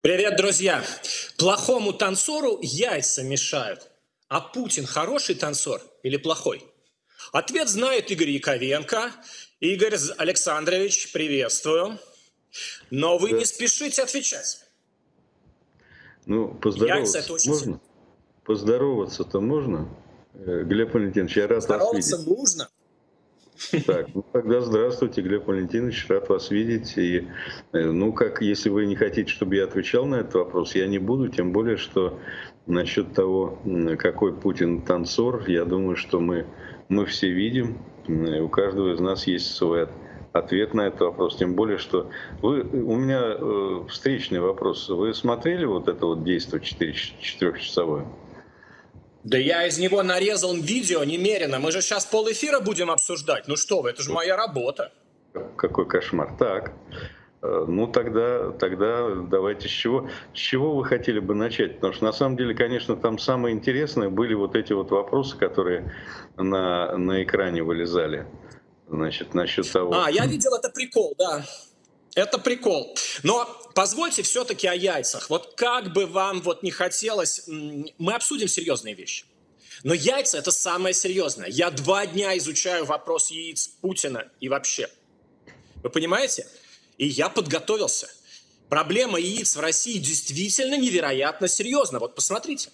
Привет, друзья! Плохому танцору яйца мешают. А Путин хороший танцор или плохой? Ответ знает Игорь Яковенко. Игорь Александрович, приветствую. Но вы не спешите отвечать. Ну, Яйца – это поздороваться очень можно? Поздороваться-то можно? Глеб Валентинович, я рад вас Здороваться видеть. нужно. Так, ну тогда здравствуйте, Глеб Валентинович, рад вас видеть. И, если вы не хотите, чтобы я отвечал на этот вопрос, я не буду, тем более, что насчет того, какой Путин танцор, я думаю, что мы все видим, у каждого из нас есть свой ответ на этот вопрос, тем более, что у меня встречный вопрос. Вы смотрели вот это вот действие 4-часовое? Да я из него нарезал видео немерено. Мы же сейчас полэфира будем обсуждать. Ну что вы, это же моя работа. Какой кошмар. Так, ну тогда давайте с чего вы хотели бы начать? Потому что на самом деле, конечно, там самое интересное были вот эти вот вопросы, которые на экране вылезали. Значит, насчет того... Я видел, это прикол, да. Это прикол. Но позвольте все-таки о яйцах. Вот как бы вам вот не хотелось, мы обсудим серьезные вещи. Но яйца – это самое серьезное. Я 2 дня изучаю вопрос яиц Путина и вообще. Вы понимаете? И я подготовился. Проблема яиц в России действительно невероятно серьезна. Вот посмотрите.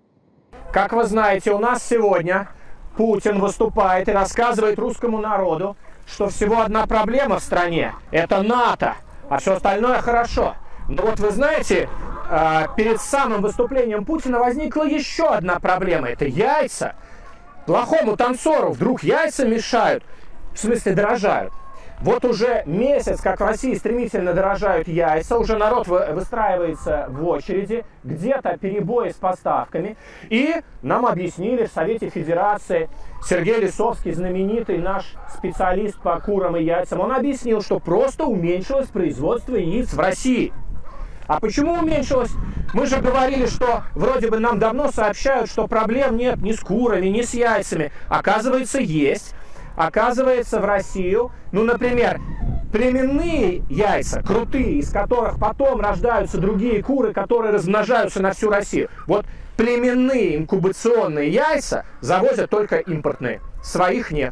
Как вы знаете, у нас сегодня Путин выступает и рассказывает русскому народу, что всего одна проблема в стране – это НАТО, а все остальное хорошо. Но вот вы знаете, перед самым выступлением Путина возникла еще одна проблема – это яйца. Плохому танцору вдруг яйца мешают, в смысле дорожают. Вот уже месяц, как в России стремительно дорожают яйца, уже народ выстраивается в очереди, где-то перебои с поставками. И нам объяснили в Совете Федерации, Сергей Лисовский, знаменитый наш специалист по курам и яйцам, он объяснил, что просто уменьшилось производство яиц в России. А почему уменьшилось? Мы же говорили, что вроде бы нам давно сообщают, что проблем нет ни с курами, ни с яйцами. Оказывается, есть. Оказывается, в Россию, например, племенные яйца, крутые, из которых потом рождаются другие куры, которые размножаются на всю Россию. Вот племенные инкубационные яйца завозят только импортные, своих нет.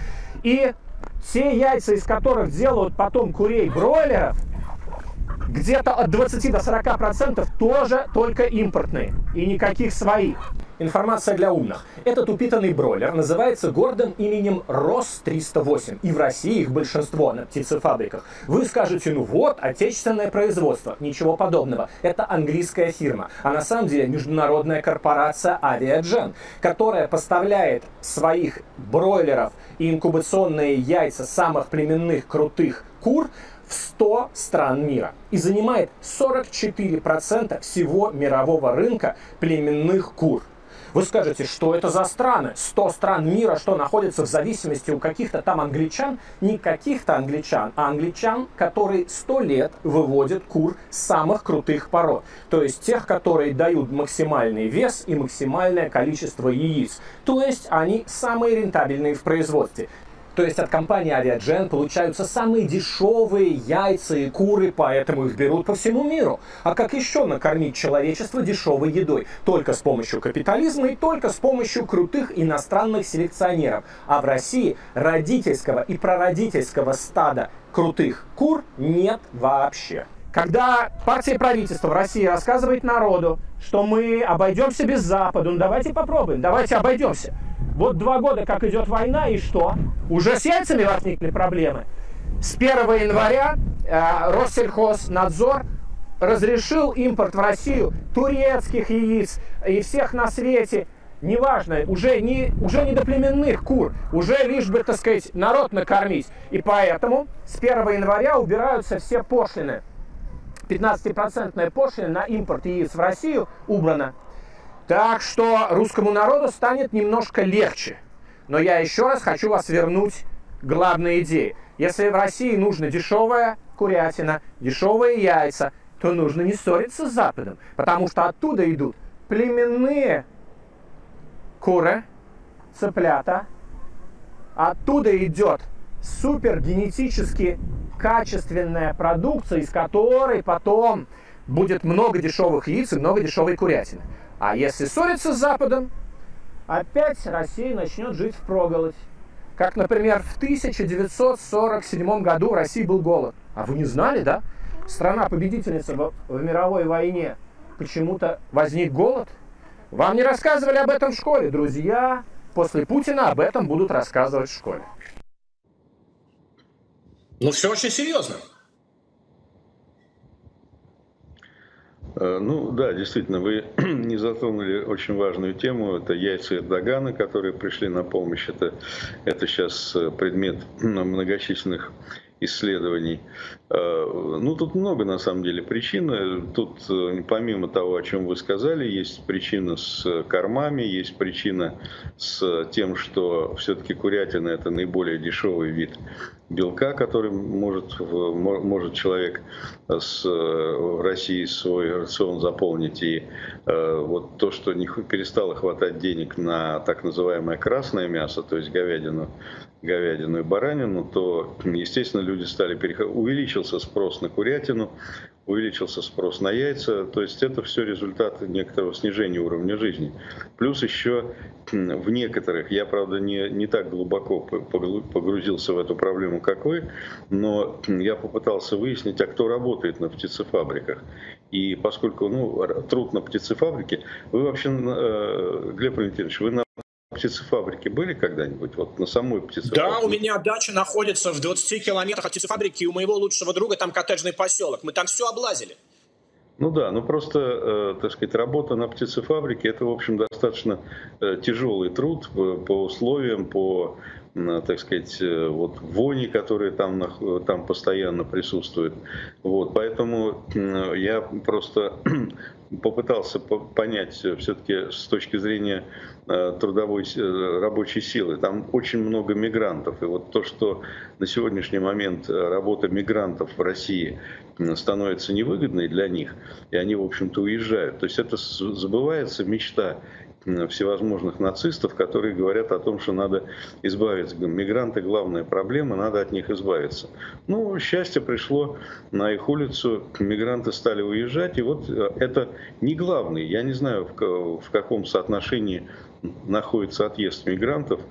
И те яйца, из которых делают потом курей-бройлеров, где-то от 20 до 40% тоже только импортные и никаких своих. Информация для умных. Этот упитанный бройлер называется гордым именем РОС-308. И в России их большинство на птицефабриках. Вы скажете, отечественное производство. Ничего подобного. Это английская фирма. А на самом деле международная корпорация Aviagen, которая поставляет своих бройлеров и инкубационные яйца самых племенных крутых кур в 100 стран мира и занимает 44% всего мирового рынка племенных кур. Вы скажете, что это за страны? 100 стран мира, что находятся в зависимости у каких-то там англичан? Не каких-то англичан, а англичан, которые 100 лет выводят кур самых крутых пород. То есть тех, которые дают максимальный вес и максимальное количество яиц. То есть они самые рентабельные в производстве. То есть от компании Aviagen получаются самые дешевые яйца и куры, поэтому их берут по всему миру. А как еще накормить человечество дешевой едой? Только с помощью капитализма и только с помощью крутых иностранных селекционеров. А в России родительского и прародительского стада крутых кур нет вообще. Когда партия и правительство в России рассказывает народу, что мы обойдемся без Запада, давайте попробуем, давайте обойдемся. Вот 2 года, как идет война, и что? Уже с яйцами возникли проблемы. С 1 января Россельхознадзор разрешил импорт в Россию турецких яиц и всех на свете. Неважно, уже не до племенных кур, уже лишь бы, так сказать, народ накормить. И поэтому с 1 января убираются все пошлины. 15% пошлина на импорт яиц в Россию убрана. Так что русскому народу станет немножко легче. Но я еще раз хочу вас вернуть к главной идее. Если в России нужна дешевая курятина, дешевые яйца, то нужно не ссориться с Западом. Потому что оттуда идут племенные куры, цыплята. Оттуда идет супергенетически качественная продукция, из которой потом будет много дешевых яиц и много дешевой курятины. А если ссориться с Западом, опять Россия начнет жить впроголодь. Как, например, в 1947 году в России был голод. А вы не знали, да? Страна-победительница в мировой войне. Почему-то возник голод? Вам не рассказывали об этом в школе, друзья. После Путина об этом будут рассказывать в школе. Ну, все очень серьезно. Ну да, действительно, вы не затронули очень важную тему. Это яйца Эрдогана, которые пришли на помощь. Это сейчас предмет многочисленных исследований. Ну, тут много, на самом деле, причин. Тут, помимо того, о чем вы сказали, есть причина с кормами, есть причина с тем, что все-таки курятина – это наиболее дешевый вид белка, который может человек в России свой рацион заполнить. И вот то, что не перестало хватать денег на так называемое красное мясо, то есть говядину и баранину, то, естественно, люди стали переходить. Увеличился спрос на курятину, увеличился спрос на яйца. То есть это все результат некоторого снижения уровня жизни. Плюс еще в некоторых, я, правда, не так глубоко погрузился в эту проблему, как вы, но я попытался выяснить, а кто работает на птицефабриках. И поскольку труд на птицефабрике, вы вообще, Глеб Валентинович, вы на птицефабрике были когда-нибудь? Вот на самой птицефабрике? Да, у меня дача находится в 20 километрах от птицефабрики, и у моего лучшего друга там коттеджный поселок. Мы там все облазили. Ну да, просто, так сказать, работа на птицефабрике – это, в общем, достаточно тяжелый труд по условиям, по, так сказать, вот вони, которые там постоянно присутствуют. Вот, поэтому я просто попытался понять все-таки с точки зрения трудовой рабочей силы. Там очень много мигрантов. И вот то, что на сегодняшний момент работа мигрантов в России становится невыгодной для них, и они, в общем-то, уезжают. То есть это забывается мечта всевозможных нацистов, которые говорят о том, что надо избавиться. Мигранты — главная проблема, надо от них избавиться. Ну, счастье пришло на их улицу, мигранты стали уезжать, и вот это не главный. Я не знаю, в каком соотношении находится отъезд мигрантов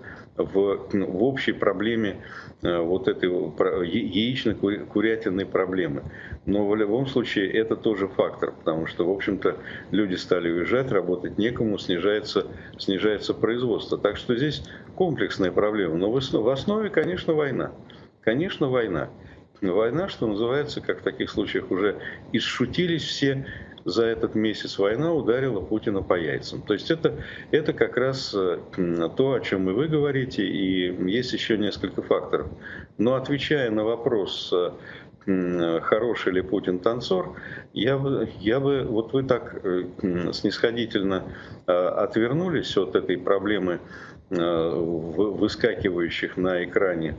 в общей проблеме вот этой яично-курятинной проблемы. Но в любом случае это тоже фактор, потому что, в общем-то, люди стали уезжать, работать некому, снижается производство. Так что здесь комплексная проблема. Но в основе, конечно, война. Конечно, война. Война, что называется, как в таких случаях уже исшутились все. За этот месяц война ударила Путина по яйцам. То есть это как раз то, о чем и вы говорите, и есть еще несколько факторов. Но отвечая на вопрос, хороший ли Путин танцор, я бы вот вы так снисходительно отвернулись от этой проблемы выскакивающих на экране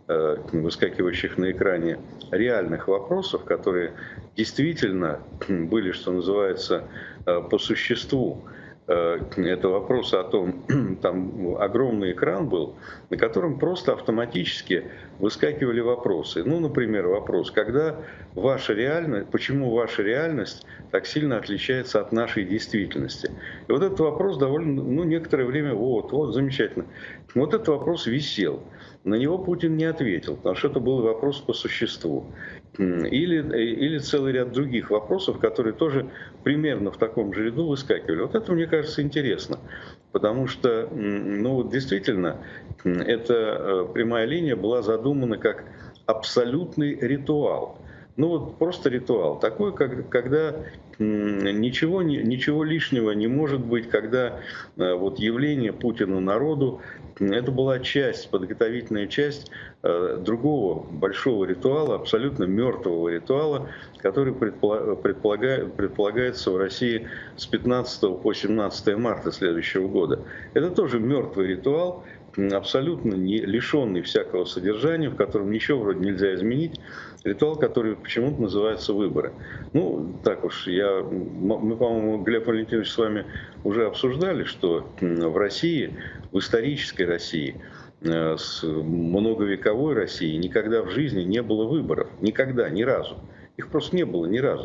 реальных вопросов, которые действительно были, что называется, по существу. Это вопрос о том, там огромный экран был, на котором просто автоматически выскакивали вопросы. Ну, например, вопрос, почему ваша реальность так сильно отличается от нашей действительности? И вот этот вопрос довольно, некоторое время, вот, замечательно. Вот этот вопрос висел. На него Путин не ответил, потому что это был вопрос по существу. Или целый ряд других вопросов, которые тоже примерно в таком же ряду выскакивали. Вот это, мне кажется, интересно. Потому что, действительно, эта прямая линия была задумана как абсолютный ритуал. Просто ритуал. Такой, когда ничего лишнего не может быть, когда явление Путина народу, это была подготовительная часть другого большого ритуала, абсолютно мертвого ритуала, который предполагается в России с 15 по 17 марта следующего года. Это тоже мертвый ритуал, абсолютно лишенный всякого содержания, в котором ничего вроде нельзя изменить. Ритуал, который почему-то называется выборы. Мы, по-моему, Глеб Валентинович, с вами уже обсуждали, что в России, в исторической России, с многовековой России никогда в жизни не было выборов. Никогда, ни разу. Их просто не было ни разу.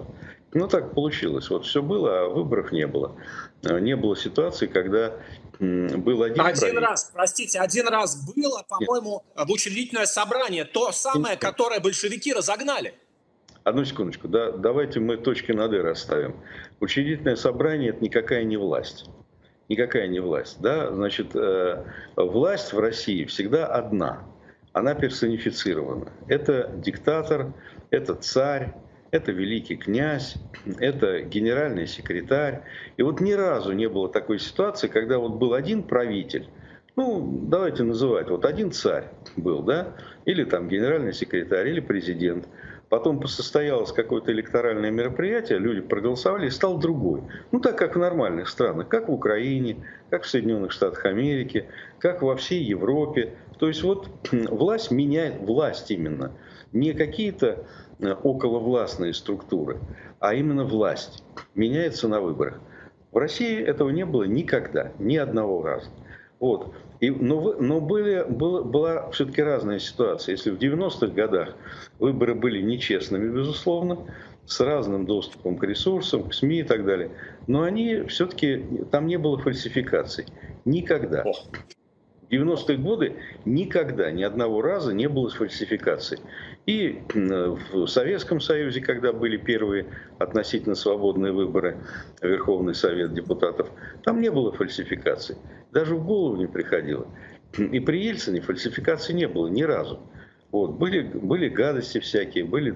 Ну, так получилось. Вот все было, а выборов не было. Не было ситуации, когда был один Один правитель. раз, простите, один раз было, Нет, по-моему, в учредительное собрание, то самое, нет. которое большевики разогнали. Одну секундочку. Да, давайте мы точки над «и» расставим. Учредительное собрание – это никакая не власть. Никакая не власть. Да? Значит, власть в России всегда одна. Она персонифицирована. Это диктатор, это царь, это великий князь, это генеральный секретарь. И вот ни разу не было такой ситуации, когда вот был один правитель, ну, давайте называть, вот один царь был, да, или там генеральный секретарь, или президент. Потом состоялось какое-то электоральное мероприятие, люди проголосовали, и стал другой. Ну, так как в нормальных странах, как в Украине, как в Соединенных Штатах Америки, как во всей Европе. То есть вот власть меняет, власть именно, не какие-то околовластные структуры, а именно власть меняется на выборах. В России этого не было никогда, ни одного раза. Вот. Но была все-таки разная ситуация. Если в 90-х годах выборы были нечестными, безусловно, с разным доступом к ресурсам, к СМИ и так далее, но они все-таки, там не было фальсификаций. Никогда. В 90-е годы никогда, ни одного раза не было фальсификаций. И в Советском Союзе, когда были первые относительно свободные выборы в Верховный Совет депутатов, там не было фальсификаций. Даже в голову не приходило. И при Ельцине фальсификаций не было ни разу. Вот. Были гадости всякие, были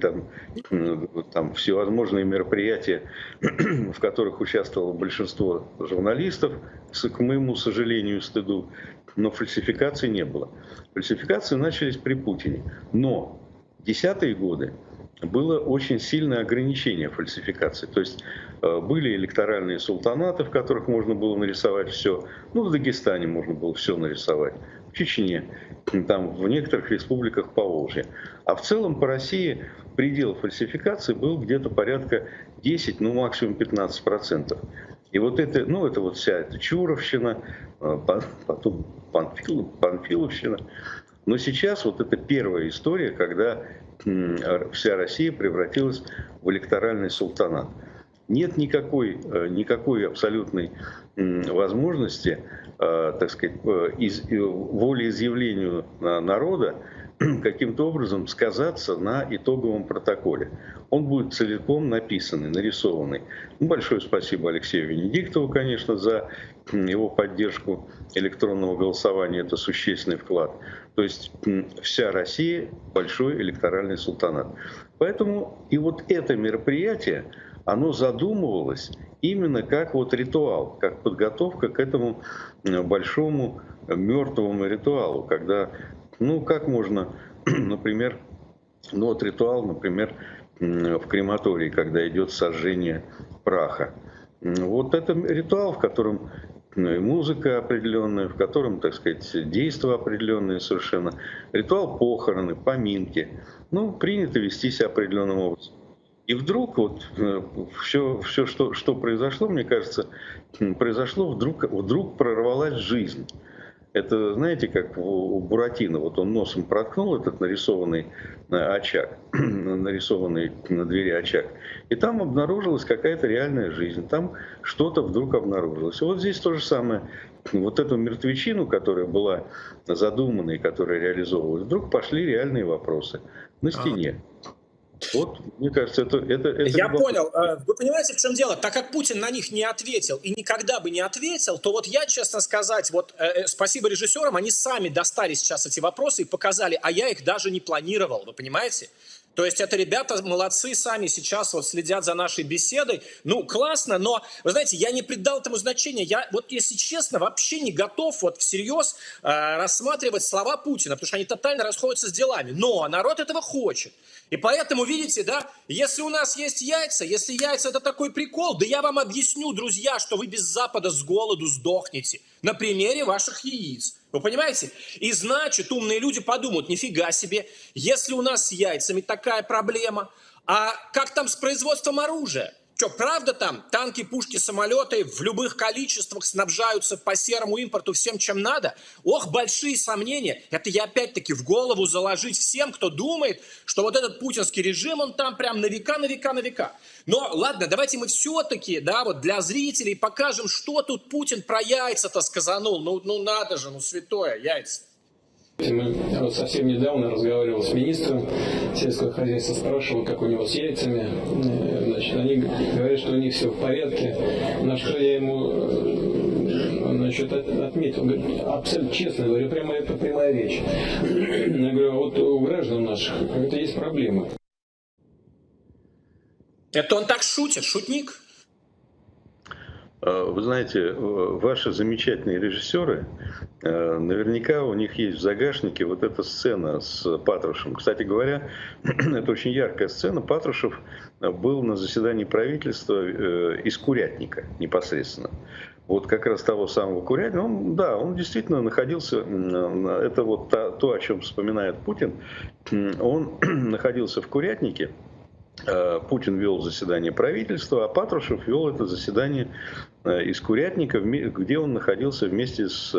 там всевозможные мероприятия, в которых участвовало большинство журналистов, к моему сожалению и стыду, но фальсификаций не было. Фальсификации начались при Путине. Но в 10-е годы было очень сильное ограничение фальсификаций. То есть были электоральные султанаты, в которых можно было нарисовать все. Ну, в Дагестане можно было все нарисовать. В Чечне, там, в некоторых республиках Поволжья. А в целом по России предел фальсификации был где-то порядка 10, ну максимум 15%. И вот это, ну это вот вся эта Чуровщина, потом Панфиловщина. Но сейчас вот это первая история, когда вся Россия превратилась в электоральный султанат. Нет никакой абсолютной возможности, так сказать, волеизъявлению народа каким-то образом сказаться на итоговом протоколе. Он будет целиком написанный, нарисованный. Ну, большое спасибо Алексею Венедиктову, конечно, за его поддержку электронного голосования. Это существенный вклад. То есть вся Россия – большой электоральный султанат. Поэтому и вот это мероприятие, оно задумывалось именно как вот ритуал, как подготовка к этому большому мертвому ритуалу, когда, ну, как можно, например, ну, вот ритуал, например, в крематории, когда идет сожжение праха. Вот это ритуал, в котором музыка определенная, в котором, так сказать, действия определенные совершенно. Ритуал похороны, поминки. Ну, принято вести себя определенным образом. И вдруг вот все что произошло, мне кажется, произошло, вдруг прорвалась жизнь. Это, знаете, как у Буратино, вот он носом проткнул этот нарисованный очаг, нарисованный на двери очаг, и там обнаружилась какая-то реальная жизнь, там что-то вдруг обнаружилось. И вот здесь то же самое. Вот эту мертвечину, которая была задумана и которая реализовывалась, вдруг пошли реальные вопросы на стене. Вот, мне кажется, это Я понял. Вы понимаете, в чем дело? Так как Путин на них не ответил и никогда бы не ответил, то вот я, честно сказать, вот спасибо режиссерам, они сами достали сейчас эти вопросы и показали, а я их даже не планировал, вы понимаете? То есть это ребята молодцы, сами сейчас вот следят за нашей беседой. Ну, классно, но, вы знаете, я не придал этому значения. Я вот, если честно, вообще не готов вот всерьез рассматривать слова Путина, потому что они тотально расходятся с делами. Но народ этого хочет. И поэтому, видите, да, если у нас есть яйца, если яйца это такой прикол, да я вам объясню, друзья, что вы без Запада с голоду сдохнете на примере ваших яиц. Вы понимаете? И значит, умные люди подумают, нифига себе, если у нас с яйцами такая проблема, а как там с производством оружия? Что, правда там танки, пушки, самолеты в любых количествах снабжаются по серому импорту всем, чем надо? Ох, большие сомнения. Это я опять-таки в голову заложить всем, кто думает, что вот этот путинский режим, он там прям на века, на века, на века. Но ладно, давайте мы все-таки, да, вот для зрителей покажем, что тут Путин про яйца-то сказанул. Ну надо же, ну святое, яйца. Я вот совсем недавно разговаривал с министром сельского хозяйства, спрашивал, как у него с яйцами. Значит, они говорят, что у них все в порядке. На что я ему отметил, он говорит, абсолютно честно говорю, прямо это прямая речь. Я говорю, вот у граждан наших это есть проблемы. Это он так шутит, шутник? Вы знаете, ваши замечательные режиссеры, наверняка у них есть в загашнике вот эта сцена с Патрушевым. Кстати говоря, это очень яркая сцена. Патрушев был на заседании правительства из Курятника непосредственно. Вот как раз того самого Курятника. Он действительно находился, это вот то, о чем вспоминает Путин, он находился в Курятнике. Путин вел заседание правительства, а Патрушев вел это заседание из Курятника, где он находился вместе с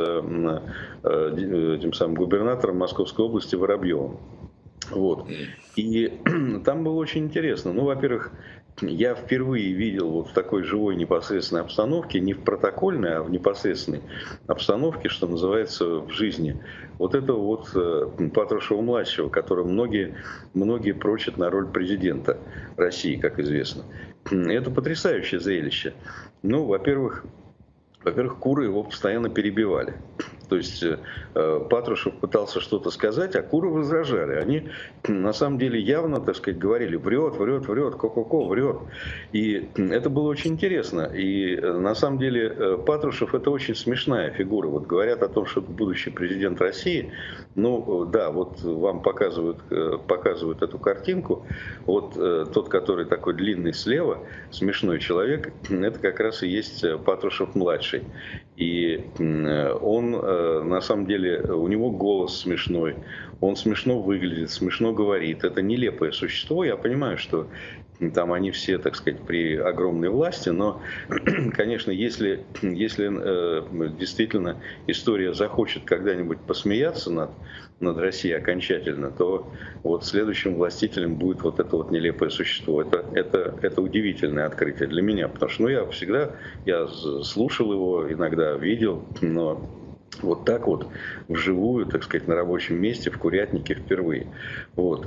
этим самым губернатором Московской области Воробьевым. Вот. И там было очень интересно. Ну, во-первых, я впервые видел вот в такой живой непосредственной обстановке, не в протокольной, а в непосредственной обстановке, что называется, в жизни, вот этого вот Патрушева-младшего, которого многие прочат на роль президента России, как известно. Это потрясающее зрелище. Ну, во-первых, куры его постоянно перебивали. То есть Патрушев пытался что-то сказать, а куры возражали. Они на самом деле явно, так сказать, говорили: врет, ко-ко-ко, врет. И это было очень интересно. И на самом деле Патрушев — это очень смешная фигура. Вот говорят о том, что будущий президент России. Ну да, вот вам показывают эту картинку. Вот тот, который такой длинный слева, смешной человек, это как раз и есть Патрушев-младший. И он, на самом деле, у него голос смешной, он смешно выглядит, смешно говорит. Это нелепое существо. Я понимаю, что там они все, так сказать, при огромной власти, но, конечно, если действительно история захочет когда-нибудь посмеяться над Россией окончательно, то вот следующим властителем будет вот это вот нелепое существо. Это удивительное открытие для меня, потому что я слушал его, иногда видел, но вот так вот вживую, так сказать, на рабочем месте в Курятнике впервые. Вот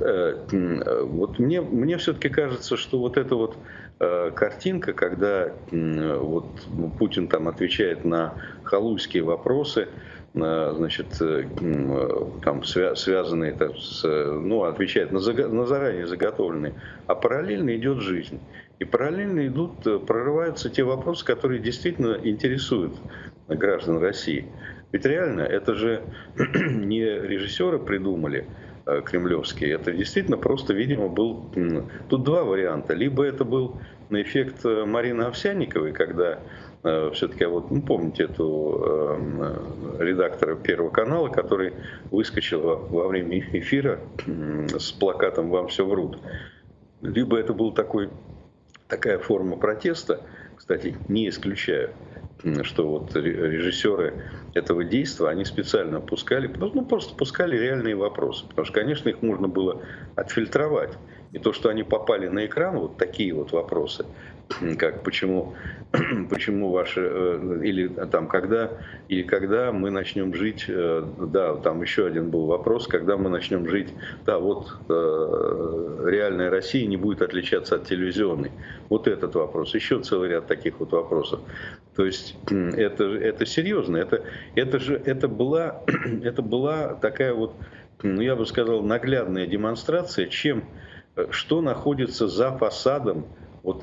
мне все-таки кажется, что вот эта вот картинка, когда вот Путин там отвечает на халуйские вопросы, значит, там связанные отвечает на заранее заготовленные, а параллельно идет жизнь. И параллельно прорываются те вопросы, которые действительно интересуют граждан России. Ведь реально, это же не режиссеры придумали кремлевские, это действительно просто, видимо, был... Тут два варианта. Либо это был эффект Марины Овсянниковой, когда все-таки, помните эту редактора Первого канала, который выскочил во время эфира с плакатом «Вам все врут». Либо это была такая форма протеста, кстати, не исключаю, что вот режиссеры этого действия, они специально просто пускали реальные вопросы, потому что, конечно, их можно было отфильтровать. И то, что они попали на экран, вот такие вот вопросы, как почему ваши, или там когда мы начнем жить, да, там еще один был вопрос, когда мы начнем жить, да, вот реальная Россия не будет отличаться от телевизионной. Вот этот вопрос, еще целый ряд таких вот вопросов. То есть это серьезно, это была такая вот, я бы сказал, наглядная демонстрация, что находится за фасадом вот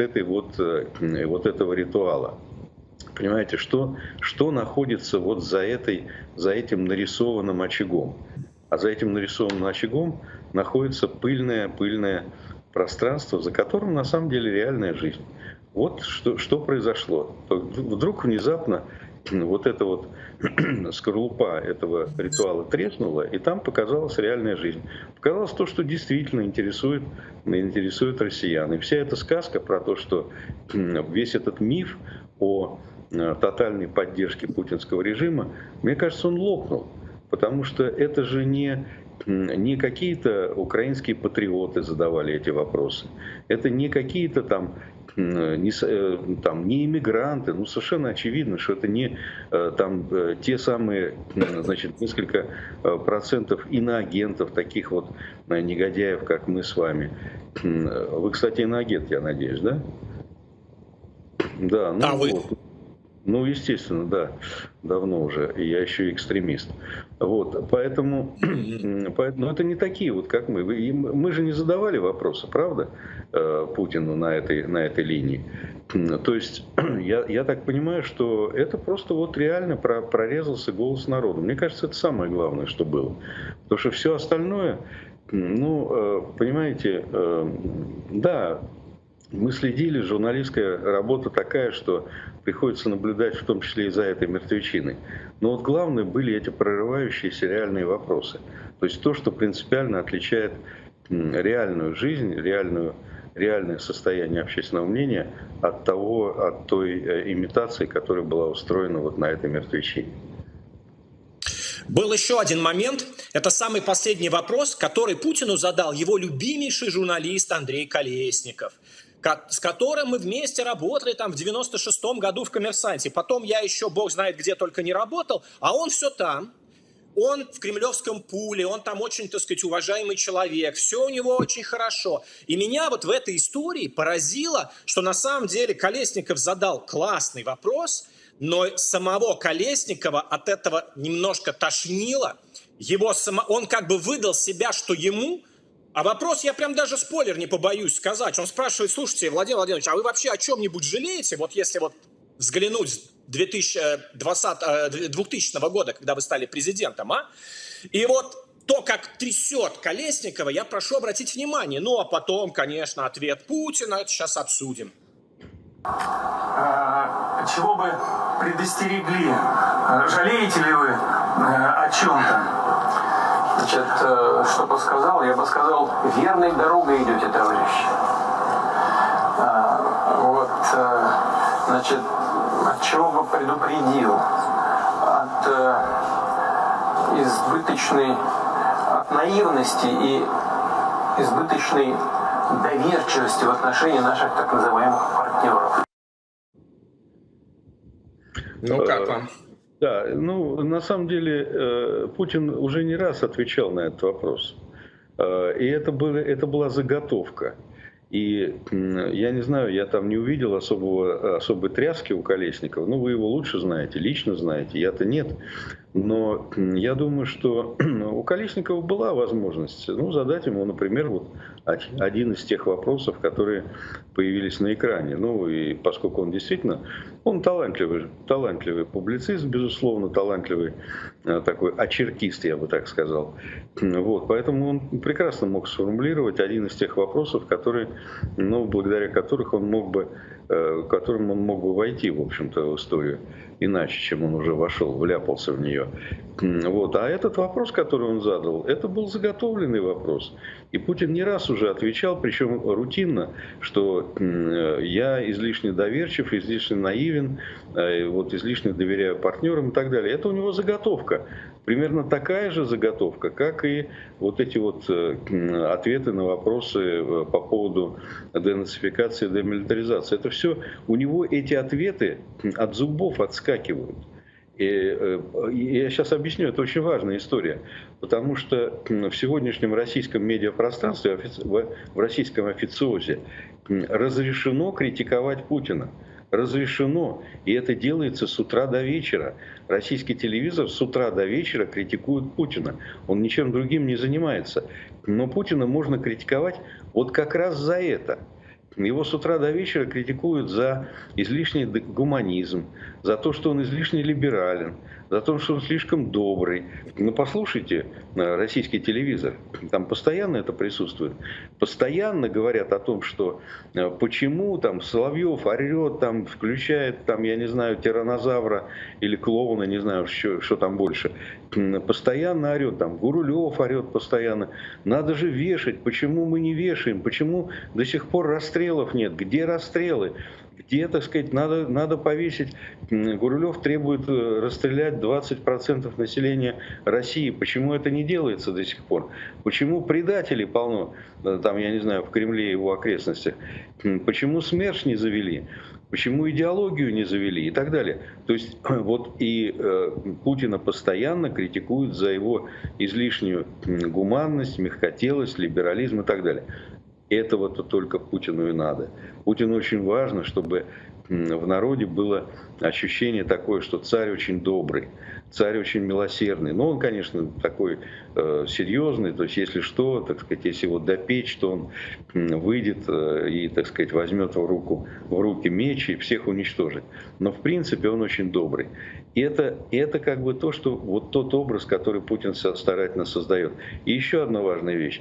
этого ритуала. Понимаете, что находится вот за этим нарисованным очагом. А за этим нарисованным очагом находится пыльное пространство, за которым на самом деле реальная жизнь. Вот что произошло. Вдруг внезапно вот эта вот скорлупа этого ритуала треснула, и там показалась реальная жизнь. Показалось то, что действительно интересует россиян. И вся эта сказка про то, что весь этот миф о тотальной поддержке путинского режима, мне кажется, он лопнул. Потому что это же не какие-то украинские патриоты задавали эти вопросы. Это не какие-то там не иммигранты. Ну, совершенно очевидно, что это не те самые, значит, несколько процентов иноагентов, таких вот негодяев, как мы с вами. Вы, кстати, иноагент, я надеюсь, да? Да, ну вы? Вот. Ну, естественно, да, давно уже, и я еще и экстремист. Вот, поэтому это не такие вот, как мы. Мы же не задавали вопросы, правда, Путину на этой линии. То есть, я так понимаю, что это просто вот реально прорезался голос народа. Мне кажется, это самое главное, что было. Потому что все остальное, ну, понимаете, да, мы следили, журналистская работа такая, что приходится наблюдать в том числе и за этой мертвечиной. Но вот главное были эти прорывающиеся реальные вопросы. То есть то, что принципиально отличает реальную жизнь, реальное состояние общественного мнения от той имитации, которая была устроена вот на этой мертвечине. Был еще один момент. Это самый последний вопрос, который Путину задал его любимейший журналист Андрей Колесников, с которым мы вместе работали там в 96-м году в «Коммерсанте». Потом я еще, бог знает где только не работал, а он все там. Он в кремлевском пуле, он там очень, так сказать, уважаемый человек, все у него очень хорошо. И меня вот в этой истории поразило, что на самом деле Колесников задал классный вопрос, но самого Колесникова от этого немножко тошнило. Он как бы выдал себя, что ему... А вопрос, я прям даже спойлер не побоюсь сказать. Он спрашивает: слушайте, Владимир Владимирович, а вы вообще о чем-нибудь жалеете? Вот если вот взглянуть с 2000 года, когда вы стали президентом, а? И вот то, как трясет Колесникова, я прошу обратить внимание. Ну, а потом, конечно, ответ Путина, это сейчас обсудим. Чего бы предостерегли? Жалеете ли вы о чем-то? Значит, что бы сказал? Я бы сказал: верной дорогой идете, товарищи. Значит, от чего бы предупредил? От наивности и избыточной доверчивости в отношении наших так называемых партнеров. Ну, как вам? Да, ну, на самом деле, Путин уже не раз отвечал на этот вопрос. И это была заготовка. И я не знаю, я там не увидел особой тряски у Колесникова. Ну, вы его лучше знаете, лично знаете, я-то нет. Но я думаю, что у Колесникова была возможность задать ему, например, вот один из тех вопросов, которые появились на экране. Ну, и поскольку он действительно, он талантливый публицист, безусловно, талантливый такой очеркист, я бы так сказал. Вот, поэтому он прекрасно мог сформулировать один из тех вопросов, которые, благодаря которым он мог бы войти, в общем-то, в историю иначе, чем он уже вляпался в нее. Вот. А этот вопрос, который он задал, это был заготовленный вопрос. И Путин не раз уже отвечал, причем рутинно, что я излишне доверчив, излишне наивен, излишне доверяю партнерам и так далее. Это у него заготовка. Примерно такая же заготовка, как и вот эти вот ответы на вопросы по поводу денацификации и демилитаризации. Это все, у него эти ответы от зубов отскакивают. И я сейчас объясню, это очень важная история, потому что в сегодняшнем российском медиапространстве, в российском официозе разрешено критиковать Путина. Разрешено, и это делается с утра до вечера. Российский телевизор с утра до вечера критикует Путина. Он ничем другим не занимается. Но Путина можно критиковать вот как раз за это. Его с утра до вечера критикуют за излишний гуманизм, за то, что он излишне либерален, за то, что он слишком добрый. Ну, послушайте российский телевизор, там постоянно это присутствует. Постоянно говорят о том, что почему там Соловьев орет, там включает, там, я не знаю, тираннозавра или клоуна, не знаю, что там больше. Постоянно орет, там Гурулев орет постоянно. Надо же вешать, почему мы не вешаем, почему до сих пор расстрелов нет, где расстрелы? Где, так сказать, надо повесить. Гурулев требует расстрелять 20% населения России. Почему это не делается до сих пор? Почему предателей полно, там, я не знаю, в Кремле и его окрестностях? Почему СМЕРШ не завели? Почему идеологию не завели и так далее? То есть вот и Путина постоянно критикуют за его излишнюю гуманность, мягкотелость, либерализм и так далее. Этого-то только Путину и надо. Путину очень важно, чтобы в народе было ощущение такое, что царь очень добрый, царь очень милосердный. Но он, конечно, такой серьезный, то есть если что, так сказать, если его допечь, то он выйдет и, так сказать, возьмет в руки меч и всех уничтожит. Но в принципе он очень добрый. И это как бы то, что вот тот образ, который Путин старательно создает. И еще одна важная вещь.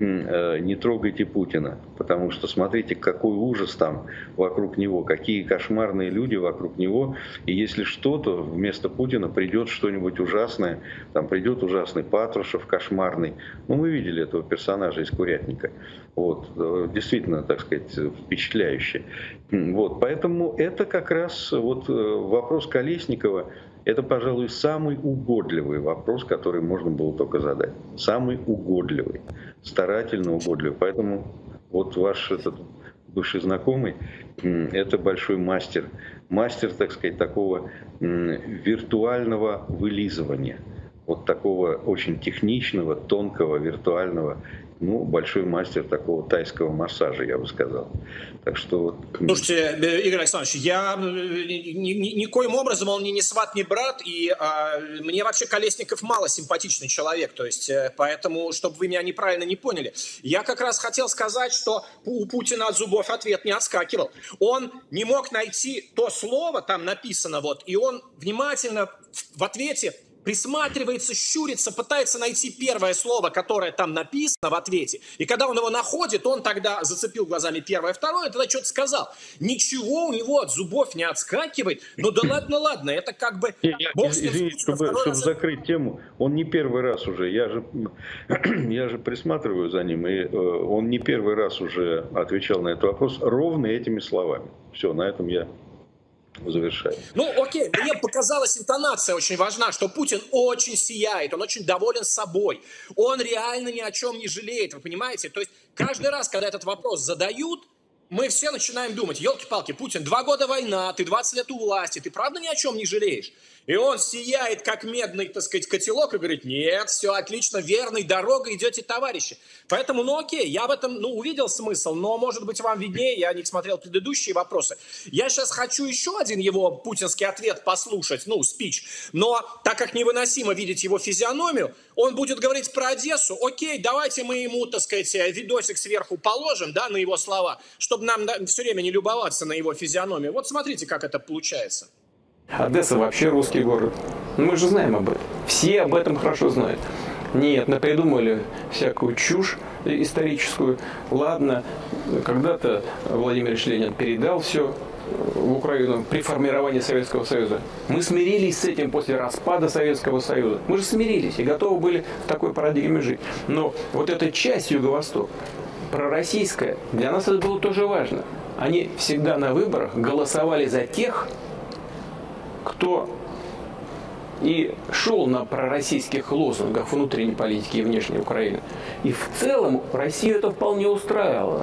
Не трогайте Путина, потому что смотрите, какой ужас там вокруг него, какие кошмарные люди вокруг него, и если что-то вместо Путина придет что-нибудь ужасное, там придет ужасный Патрушев, кошмарный, ну мы видели этого персонажа из «Курятника», вот, действительно, так сказать, впечатляюще, вот, поэтому это как раз вот вопрос Колесникова. Это, пожалуй, самый угодливый вопрос, который можно было только задать. Самый угодливый, старательно угодливый. Поэтому вот ваш этот бывший знакомый – это большой мастер. Мастер, так сказать, такого виртуального вылизывания. Вот такого очень техничного, тонкого, виртуального. Ну, большой мастер такого тайского массажа, я бы сказал. Так что... Слушайте, Игорь Александрович, я никоим образом, он не сват, не брат, и мне вообще Колесников мало симпатичный человек, то есть, поэтому, чтобы вы меня неправильно не поняли. Я как раз хотел сказать, что у Путина от зубов ответ не отскакивал. Он не мог найти то слово, там написано, вот, и он внимательно в ответе присматривается, щурится, пытается найти первое слово, которое там написано в ответе. И когда он его находит, он тогда зацепил глазами первое, второе, тогда что-то сказал. Ничего у него от зубов не отскакивает. Ну да ладно, это как бы... Извините, чтобы закрыть тему, он не первый раз уже, я же присматриваю за ним, и он не первый раз уже отвечал на этот вопрос ровно этими словами. Все, на этом я... завершаю. Ну, окей, мне показалась интонация очень важна, что Путин очень сияет, он очень доволен собой, он реально ни о чем не жалеет, вы понимаете? То есть каждый раз, когда этот вопрос задают, мы все начинаем думать, елки-палки, Путин, 2 года война, ты 20 лет у власти, ты правда ни о чем не жалеешь? И он сияет, как медный, так сказать, котелок, и говорит, нет, все отлично, верной дорогой идете, товарищи. Поэтому, ну окей, я в этом, увидел смысл, но, может быть, вам виднее, я не смотрел предыдущие вопросы. Я сейчас хочу еще один его путинский ответ послушать, спич, но так как невыносимо видеть его физиономию, он будет говорить про Одессу, окей, давайте мы ему, так сказать, видосик сверху положим, да, на его слова, чтобы нам все время не любоваться на его физиономию. Вот смотрите, как это получается. Одесса вообще русский город. Мы же знаем об этом. Все об этом хорошо знают. Нет, напридумали всякую чушь историческую. Ладно, когда-то Владимир Ильич Ленин передал все в Украину при формировании Советского Союза. Мы смирились с этим после распада Советского Союза. Мы же смирились и готовы были в такой парадигме жить. Но вот эта часть Юго-Восток, пророссийская, для нас это было тоже важно. Они всегда на выборах голосовали за тех, кто и шел на пророссийских лозунгах внутренней политики и внешней Украины. И в целом Россию это вполне устраивало.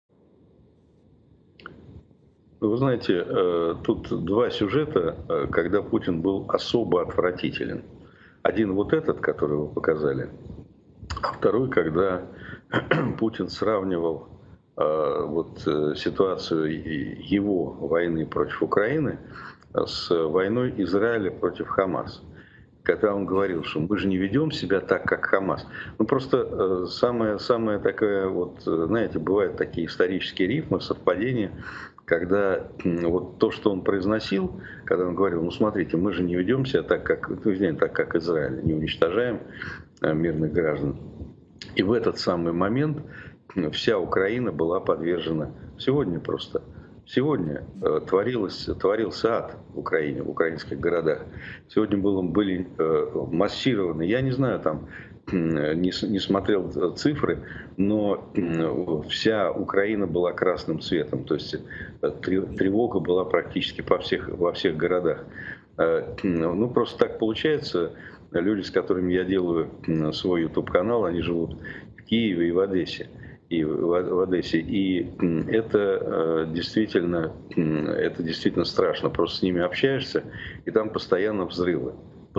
Вы знаете, тут 2 сюжета, когда Путин был особо отвратителен. Один вот этот, который вы показали, а второй, когда Путин сравнивал ситуацию его войны против Украины с войной Израиля против Хамас. когда он говорил, что мы же не ведем себя так, как Хамас. Ну просто самая такая вот, знаете, бывают такие исторические рифмы, совпадения, когда вот то, что он произносил, когда он говорил, ну смотрите, мы же не ведем себя так, как Израиль, не уничтожаем мирных граждан. И в этот самый момент вся Украина была подвержена, сегодня творился ад в Украине, в украинских городах. Сегодня были массированы, я не знаю, там не смотрел цифры, но вся Украина была красным цветом, то есть тревога была практически во всех городах. Ну просто так получается, люди, с которыми я делаю свой YouTube-канал, они живут в Киеве и в Одессе. И это действительно страшно. Просто с ними общаешься, и там постоянно взрывы.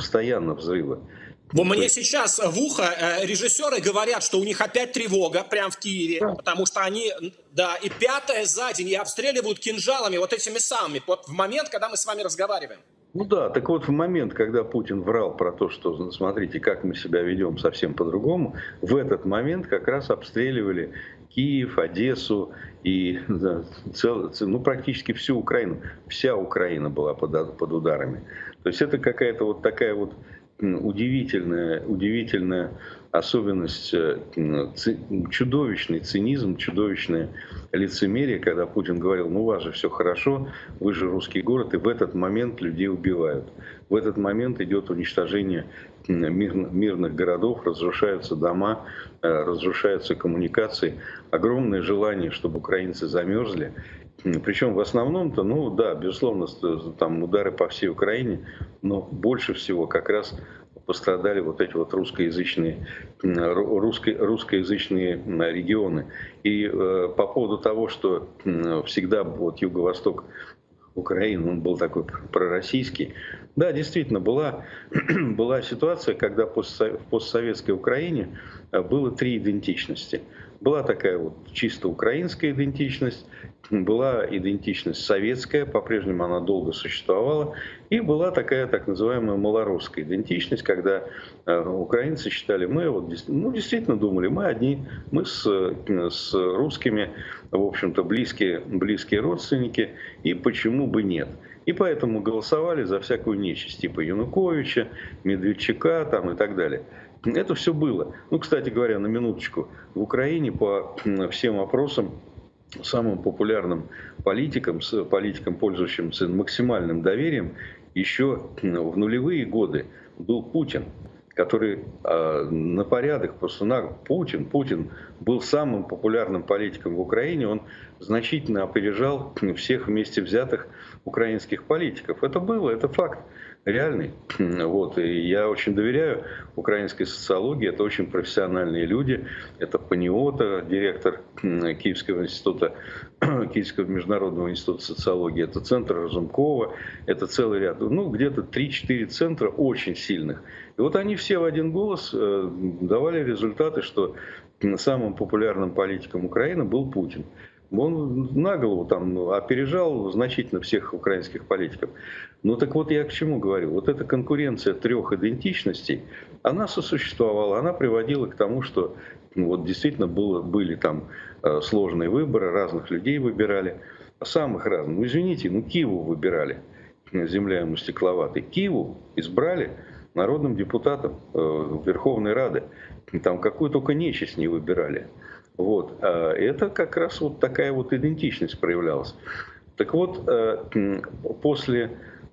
Мне сейчас в ухо режиссеры говорят, что у них опять тревога прямо в Киеве, потому что они, и 5-е за день, и обстреливают кинжалами вот этими самыми, вот в момент, когда мы с вами разговариваем. Ну да, так вот в момент, когда Путин врал про то, что, смотрите, как мы себя ведем совсем по-другому, в этот момент как раз обстреливали Киев, Одессу и практически всю Украину. Вся Украина была под ударами. То есть это какая-то вот такая вот удивительная особенность, чудовищный цинизм, чудовищное лицемерие, когда Путин говорил, ну у вас же все хорошо, вы же русский город, и в этот момент людей убивают. В этот момент идет уничтожение мирных городов, разрушаются дома, разрушаются коммуникации. Огромное желание, чтобы украинцы замерзли. Причем в основном-то, безусловно, там удары по всей Украине, но больше всего как раз пострадали вот эти вот русскоязычные регионы. И по поводу того, что всегда вот юго-восток Украины, он был такой пророссийский, да, действительно, была ситуация, когда в постсоветской Украине было 3 идентичности. Была такая вот чисто украинская идентичность, была идентичность советская, по-прежнему она долго существовала, и была такая так называемая малорусская идентичность, когда украинцы считали, действительно думали, мы одни, мы с русскими, в общем-то, близкие родственники, и почему бы нет. И поэтому голосовали за всякую нечисть, типа Януковича, Медведчука там, и так далее. Это все было. Кстати говоря, на минуточку, в Украине по всем опросам самым популярным политиком, пользующимся максимальным доверием, еще в нулевые годы был Путин, который на порядок просто Путин был самым популярным политиком в Украине, он значительно опережал всех вместе взятых украинских политиков. Это было, это факт реальный. Вот. И я очень доверяю украинской социологии, это очень профессиональные люди, это Паниота, директор Киевского международного института социологии, это центр Разумкова, это целый ряд, где-то 3-4 центра очень сильных. И вот они все в один голос давали результаты, что самым популярным политиком Украины был Путин. Он на голову там опережал значительно всех украинских политиков. Так вот я к чему говорю. Вот эта конкуренция 3 идентичностей, она сосуществовала, она приводила к тому, что вот действительно были там сложные выборы, разных людей выбирали, самых разных. Извините, Киеву выбирали, земля ему стекловатой. Киеву избрали народным депутатом Верховной Рады. Там какую только нечисть не выбирали. Вот. Это как раз вот такая вот идентичность проявлялась. Так вот, после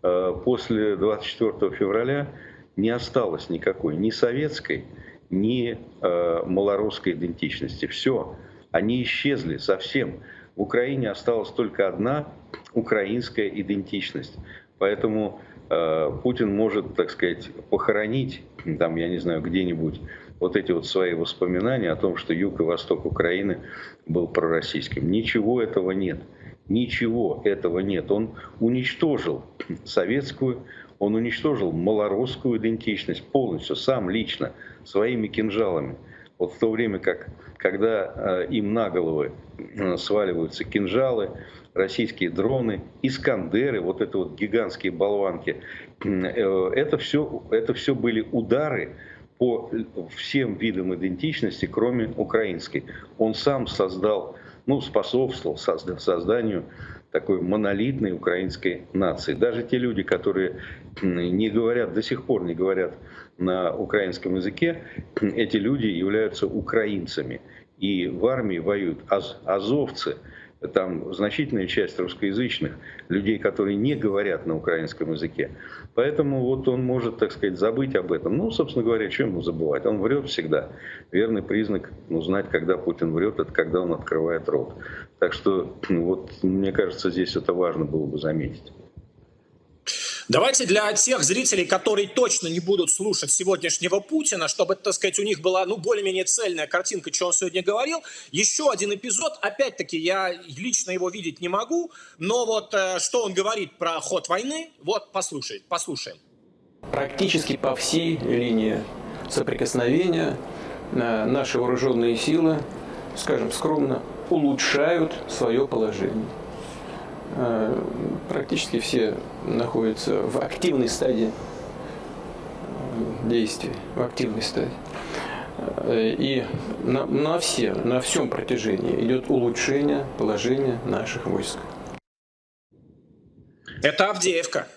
24 февраля не осталось никакой ни советской, ни малорусской идентичности. Все, они исчезли совсем. В Украине осталась только одна украинская идентичность. Поэтому Путин может, так сказать, похоронить, там, я не знаю, где-нибудь вот эти вот свои воспоминания о том, что юг и восток Украины был пророссийским. Ничего этого нет. Ничего этого нет. Он уничтожил советскую, он уничтожил малорусскую идентичность полностью, сам лично, своими кинжалами. Вот в то время как, когда им на головы сваливаются кинжалы, российские дроны, Искандеры, вот это вот гигантские болванки, это все были удары по всем видам идентичности, кроме украинской. Он сам создал, способствовал созданию такой монолитной украинской нации. Даже те люди, которые не говорят, до сих пор не говорят на украинском языке, эти люди являются украинцами. И в армии воюют азовцы. Там значительная часть русскоязычных людей, которые не говорят на украинском языке. Поэтому вот он может, так сказать, забыть об этом. Собственно говоря, чем ему забывать? Он врет всегда. Верный признак, знать, когда Путин врет, это когда он открывает рот. Так что, вот, мне кажется, здесь это важно было бы заметить. Давайте для тех зрителей, которые точно не будут слушать сегодняшнего Путина, чтобы, так сказать, у них была, более-менее цельная картинка, что он сегодня говорил, еще один эпизод. Опять-таки, я лично его видеть не могу, но вот что он говорит про ход войны, вот послушаем. Практически по всей линии соприкосновения наши вооруженные силы, скажем скромно, улучшают свое положение. Практически все находятся в активной стадии действий, в активной стадии. И на всем протяжении идет улучшение положения наших войск. Это Авдеевка.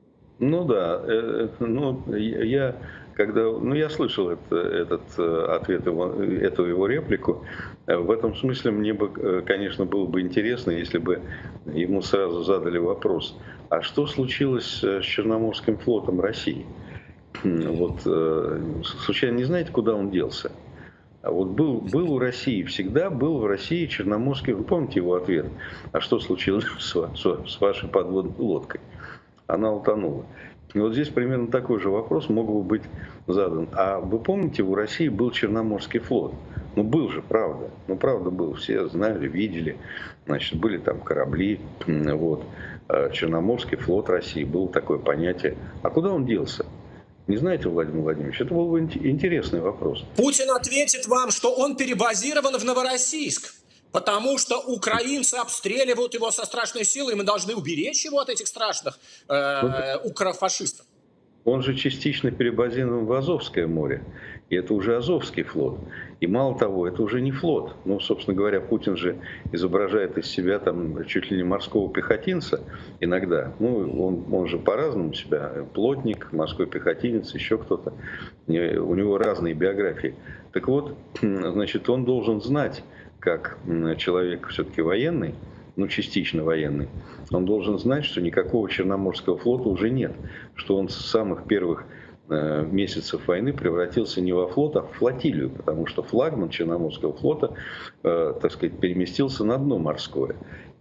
Я слышал этот ответ, эту его реплику. В этом смысле мне бы, конечно, было бы интересно, если бы ему сразу задали вопрос: а что случилось с Черноморским флотом России? Вот, случайно не знаете, куда он делся? А вот был у России, всегда был в России Черноморский, вы помните его ответ? А что случилось с вашей подводной лодкой? Она утонула. И вот здесь примерно такой же вопрос мог бы быть задан. А вы помните, у России был Черноморский флот? Был же, правда. Правда был. Все знали, видели. Значит, были там корабли. Вот. Черноморский флот России. Было такое понятие. А куда он делся? Не знаете, Владимир Владимирович? Это был бы интересный вопрос. Путин ответит вам, что он перебазирован в Новороссийск. Потому что украинцы обстреливают его со страшной силой, и мы должны уберечь его от этих страшных укрофашистов. Он же частично перебазирован в Азовское море. И это уже Азовский флот. И мало того, это уже не флот. Собственно говоря, Путин же изображает из себя там чуть ли не морского пехотинца иногда. Он же по-разному себя. Плотник, морской пехотинец, еще кто-то. У него разные биографии. Так вот, значит, он должен знать, как человек все-таки военный, частично военный, он должен знать, что никакого Черноморского флота уже нет. Что он с самых первых месяцев войны превратился не во флот, а в флотилию. Потому что флагман Черноморского флота, так сказать, переместился на дно морское.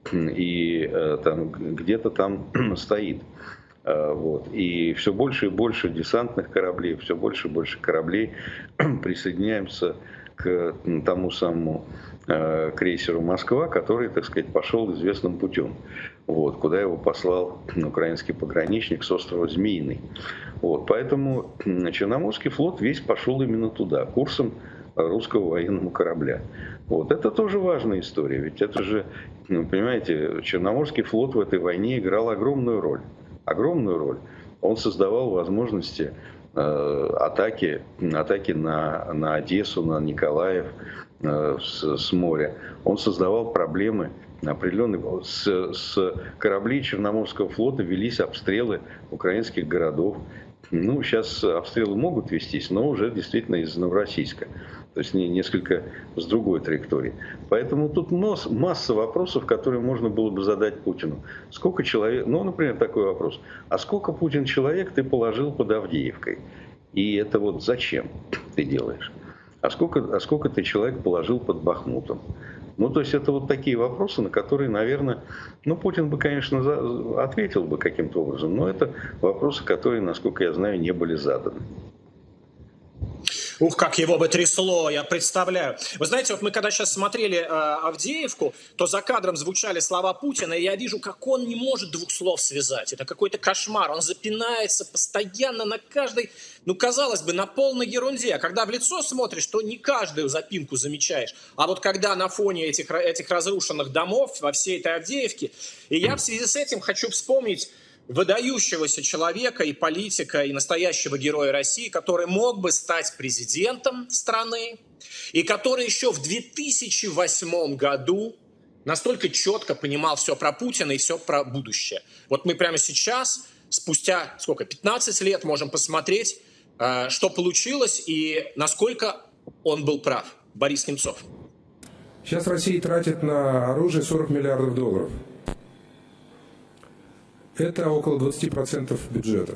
И где-то там стоит. Вот. И все больше и больше десантных кораблей, все больше и больше кораблей присоединяемся к тому самому крейсеру «Москва», который, так сказать, пошел известным путем, вот, куда его послал украинский пограничник с острова Змеиный. Вот, поэтому Черноморский флот весь пошел именно туда, курсом русского военного корабля. Вот, это тоже важная история, ведь это же, понимаете, Черноморский флот в этой войне играл огромную роль. Огромную роль. Он создавал возможности атаки на Одессу, на Николаев с моря. Он создавал проблемы определенные. С кораблей Черноморского флота велись обстрелы украинских городов. Сейчас обстрелы могут вестись, но уже действительно из Новороссийска. То есть несколько с другой траектории. Поэтому тут масса вопросов, которые можно было бы задать Путину. Сколько человек, например, такой вопрос. А сколько, Путин, человек ты положил под Авдеевкой? И это вот зачем ты делаешь? А сколько ты человек положил под Бахмутом? То есть это вот такие вопросы, на которые, наверное, Путин бы, конечно, ответил бы каким-то образом, но это вопросы, которые, насколько я знаю, не были заданы. Ух, как его бы трясло, я представляю. Вы знаете, вот мы когда сейчас смотрели Авдеевку, то за кадром звучали слова Путина, и я вижу, как он не может двух слов связать. Это какой-то кошмар. Он запинается постоянно на каждой, ну, казалось бы, на полной ерунде. А когда в лицо смотришь, то не каждую запинку замечаешь. А вот когда на фоне этих разрушенных домов во всей этой Авдеевке, и я в связи с этим хочу вспомнить выдающегося человека и политика, и настоящего героя России, который мог бы стать президентом страны, и который еще в 2008 году настолько четко понимал все про Путина и все про будущее. Вот мы прямо сейчас, спустя, 15 лет, можем посмотреть, что получилось и насколько он был прав. Борис Немцов. Сейчас Россия тратит на оружие 40 миллиардов долларов. Это около 20% бюджета.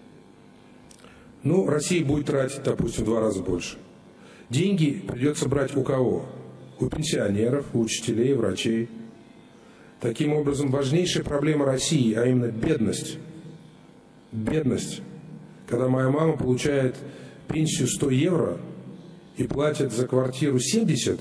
Ну, Россия будет тратить, допустим, в 2 раза больше. Деньги придется брать у кого? У пенсионеров, у учителей, врачей. Таким образом, важнейшая проблема России, а именно бедность. Бедность. Когда моя мама получает пенсию 100 евро и платит за квартиру 70,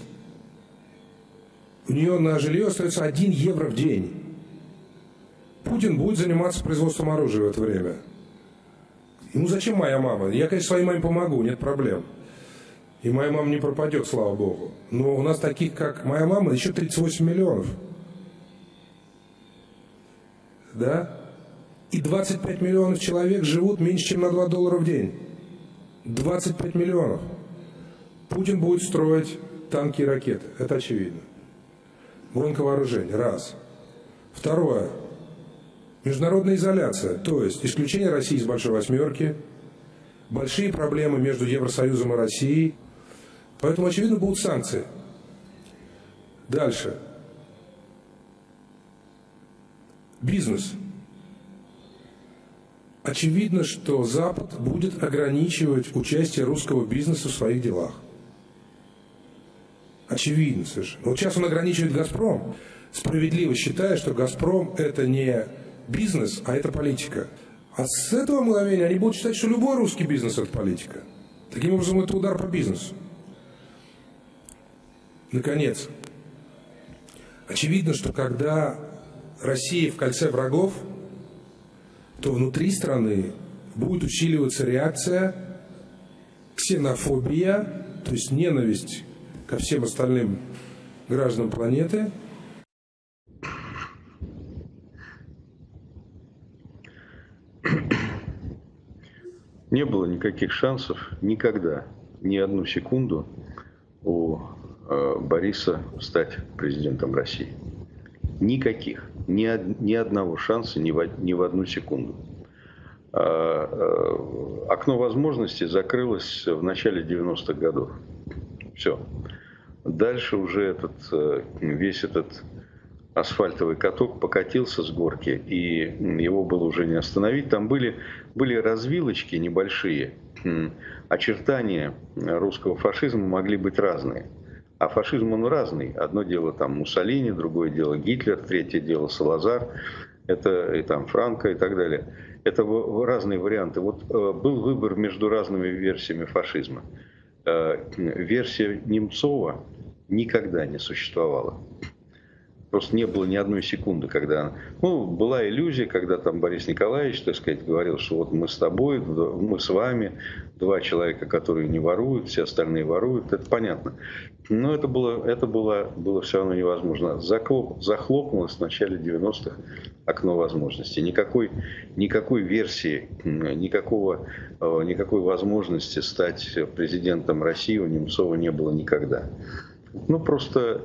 у нее на жилье остается 1 евро в день. Путин будет заниматься производством оружия в это время. Ему зачем моя мама? Я, конечно, своей маме помогу, нет проблем. И моя мама не пропадет, слава богу. Но у нас таких, как моя мама, еще 38 миллионов. Да? И 25 миллионов человек живут меньше, чем на $2 в день. 25 миллионов. Путин будет строить танки и ракеты. Это очевидно. Гонка вооружений. Раз. Второе. Международная изоляция, то есть исключение России из Большой Восьмерки, большие проблемы между Евросоюзом и Россией, поэтому, очевидно, будут санкции. Дальше. Бизнес. Очевидно, что Запад будет ограничивать участие русского бизнеса в своих делах. Очевидно совершенно. Вот сейчас он ограничивает «Газпром», справедливо считая, что «Газпром» – это не бизнес, а это политика. А с этого мгновения они будут считать, что любой русский бизнес – это политика. Таким образом, это удар по бизнесу. Наконец, очевидно, что когда Россия в кольце врагов, то внутри страны будет усиливаться реакция, ксенофобия, то есть ненависть ко всем остальным гражданам планеты. Не было никаких шансов никогда, ни одну секунду у Бориса стать президентом России. Никаких. Ни одного шанса ни в одну секунду. Окно возможностей закрылось в начале 90-х годов. Все. Дальше уже весь этот асфальтовый каток покатился с горки, и его было уже не остановить. Там были развилочки небольшие. Очертания русского фашизма могли быть разные. А фашизм он разный. Одно дело там Муссолини, другое дело Гитлер, третье дело Салазар, это и там Франко и так далее. Это разные варианты. Вот был выбор между разными версиями фашизма. Версия Немцова никогда не существовала. Просто не было ни одной секунды, когда... была иллюзия, когда там Борис Николаевич, так сказать, говорил, что вот мы с тобой, мы с вами, 2 человека, которые не воруют, все остальные воруют. Это понятно. Но это было все равно невозможно. Захлопнулось в начале 90-х окно возможностей. Никакой версии, никакой возможности стать президентом России у Немцова не было никогда. Просто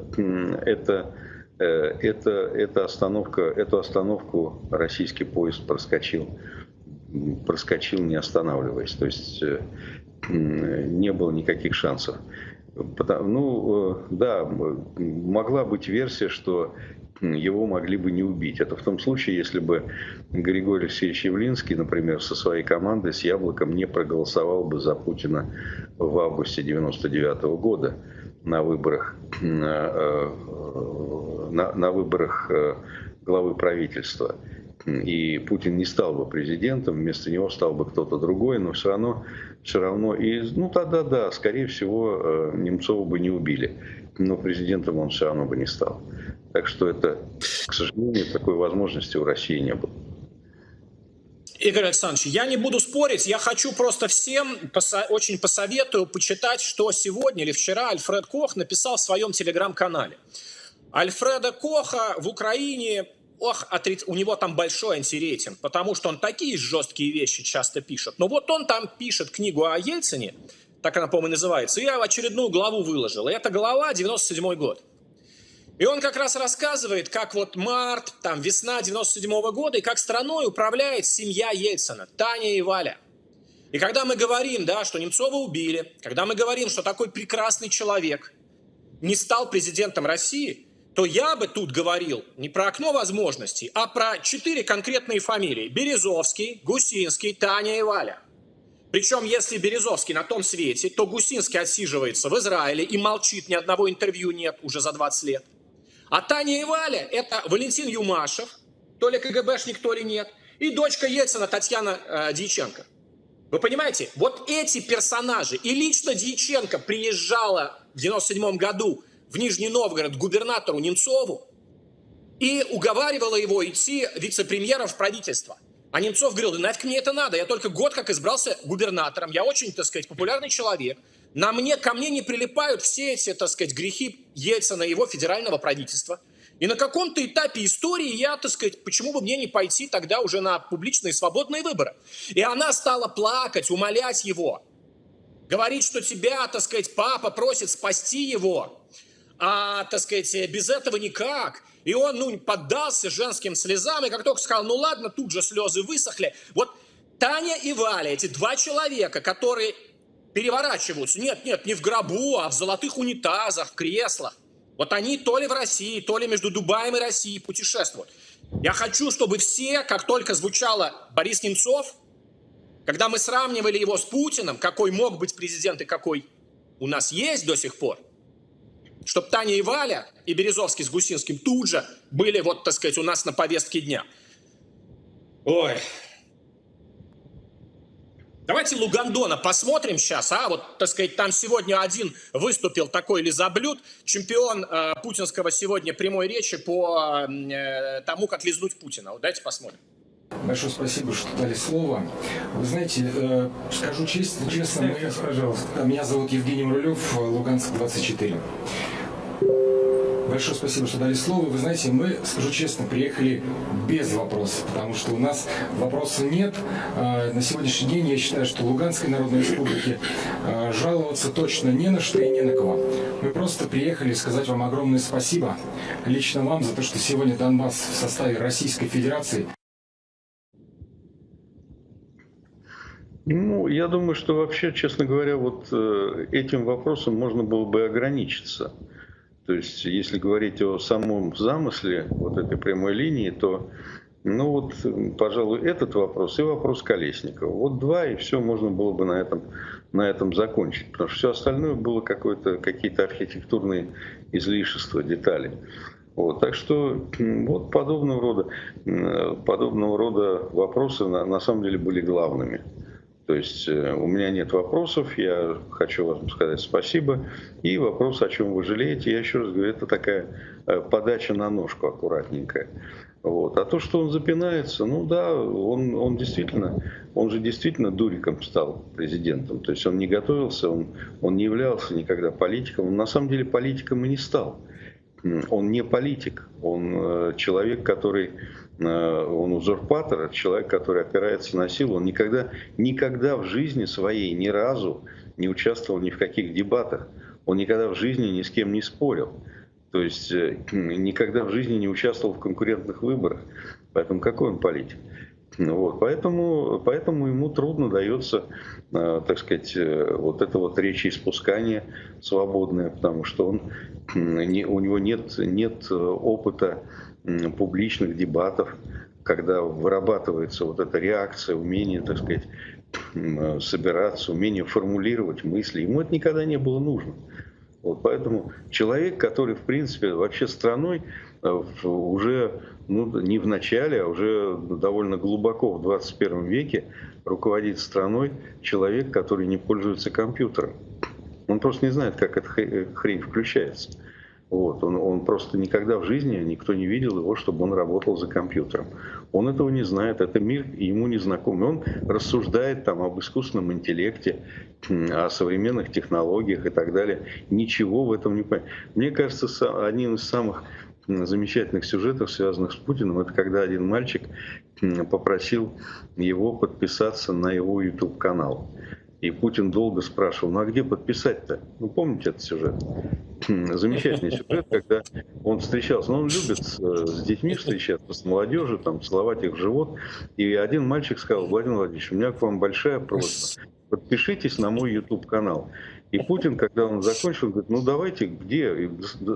эту остановку российский поезд проскочил, не останавливаясь. То есть не было никаких шансов. Да, могла быть версия, что его могли бы не убить. Это в том случае, если бы Григорий Алексеевич Явлинский, например, со своей командой, с «Яблоком» не проголосовал бы за Путина в августе 1999 года на выборах главы правительства. и Путин не стал бы президентом, вместо него стал бы кто-то другой, но все равно, и, ну тогда да, скорее всего, Немцова бы не убили, но президентом он все равно бы не стал. Так что это, к сожалению, такой возможности у России не было. Игорь Александрович, я не буду спорить, я хочу просто всем очень посоветую почитать, что сегодня или вчера Альфред Кох написал в своем телеграм-канале. Альфреда Коха в Украине, у него там большой антирейтинг, потому что он такие жесткие вещи часто пишет. Но вот он там пишет книгу о Ельцине, так она, по-моему, называется, и я очередную главу выложил. И это глава 97-й год. И он как раз рассказывает, как вот март, там весна 97-го года, и как страной управляет семья Ельцина, Таня и Валя. И когда мы говорим, да, что Немцова убили, когда мы говорим, что такой прекрасный человек не стал президентом России, то я бы тут говорил не про окно возможностей, а про 4 конкретные фамилии. Березовский, Гусинский, Таня и Валя. Причем, если Березовский на том свете, то Гусинский отсиживается в Израиле и молчит, ни одного интервью нет уже за 20 лет. А Таня и Валя – это Валентин Юмашев, то ли КГБшник, то ли нет, и дочка Ельцина Татьяна Дьяченко. Вы понимаете, вот эти персонажи, и лично Дьяченко приезжала в 97 году в Нижний Новгород к губернатору Немцову и уговаривала его идти вице-премьером в правительство. А Немцов говорил, да нафиг мне это надо, я только год как избрался губернатором, я очень, так сказать, популярный человек. Ко мне не прилипают все эти, так сказать, грехи Ельцина и его федерального правительства. И на каком-то этапе истории я, так сказать, почему бы мне не пойти тогда уже на публичные свободные выборы? И она стала плакать, умолять его. Говорить, что тебя, так сказать, папа просит спасти его. А, так сказать, без этого никак. И он, поддался женским слезам, и как только сказал, ну ладно, тут же слезы высохли. Вот Таня и Валя, эти 2 человека, которые переворачиваются, нет, не в гробу, а в золотых унитазах, в креслах. Вот они то ли в России, то ли между Дубаем и Россией путешествуют. Я хочу, чтобы все, как только звучало Борис Немцов, когда мы сравнивали его с Путиным, какой мог быть президент и какой у нас есть до сих пор, чтобы Таня и Валя, и Березовский с Гусинским тут же были, вот, так сказать, у нас на повестке дня. Ой. Давайте Лугандона посмотрим сейчас, вот, так сказать, там сегодня один выступил такой лизоблюд, чемпион путинского сегодня прямой речи по тому, как лизнуть Путина. Вот давайте посмотрим. Большое спасибо, что дали слово. Вы знаете, скажу честно, меня зовут Евгений Мрулев, Луганск, 24. Большое спасибо, что дали слово. Вы знаете, мы, скажу честно, приехали без вопросов, потому что у нас вопросов нет. На сегодняшний день я считаю, что Луганской Народной Республике жаловаться точно не на что и не на кого. Мы просто приехали сказать вам огромное спасибо, лично вам, за то, что сегодня Донбасс в составе Российской Федерации. Ну, я думаю, что вообще, честно говоря, вот этим вопросом можно было бы ограничиться. То есть, если говорить о самом замысле вот этой прямой линии, то, ну вот, пожалуй, этот вопрос и вопрос Колесникова. Вот 2, и все, можно было бы на этом закончить. Потому что все остальное было какие-то архитектурные излишества, детали. Вот, так что вот подобного рода вопросы на самом деле были главными. То есть у меня нет вопросов, я хочу вам сказать спасибо. И вопрос, о чем вы жалеете, я еще раз говорю, это такая подача на ножку аккуратненькая. Вот. А то, что он запинается, ну да, он же действительно дуриком стал президентом. То есть он не готовился, он не являлся никогда политиком. Он на самом деле политиком и не стал. Он не политик, он человек, он узурпатор, человек, который опирается на силу. Он никогда в жизни своей ни разу не участвовал ни в каких дебатах. Он никогда в жизни ни с кем не спорил. То есть никогда в жизни не участвовал в конкурентных выборах. Поэтому какой он политик? Вот, поэтому ему трудно дается, так сказать, вот это вот речеиспускание свободное, потому что у него нет опыта публичных дебатов, когда вырабатывается вот эта реакция, умение, так сказать, собираться, умение формулировать мысли. Ему это никогда не было нужно. Вот, поэтому человек, который, в принципе, вообще страной уже не в начале, а уже довольно глубоко в 21 веке руководит страной человек, который не пользуется компьютером. Он просто не знает, как эта хрень включается. Вот. Он просто никогда в жизни, никто не видел его, чтобы он работал за компьютером. Он этого не знает, это мир ему не знаком. Он рассуждает там об искусственном интеллекте, о современных технологиях и так далее. Ничего в этом не понимает. Мне кажется, один из самых замечательных сюжетов, связанных с Путиным, это когда один мальчик попросил его подписаться на его YouTube-канал. И Путин долго спрашивал, ну а где подписать-то? Ну, помните этот сюжет? Замечательный сюжет, когда он встречался. Ну, он любит с детьми встречаться, с молодежью, там, целовать их в живот. И один мальчик сказал: Владимир Владимирович, у меня к вам большая просьба. Подпишитесь на мой YouTube-канал. И Путин, когда он закончил, говорит: ну давайте, где? И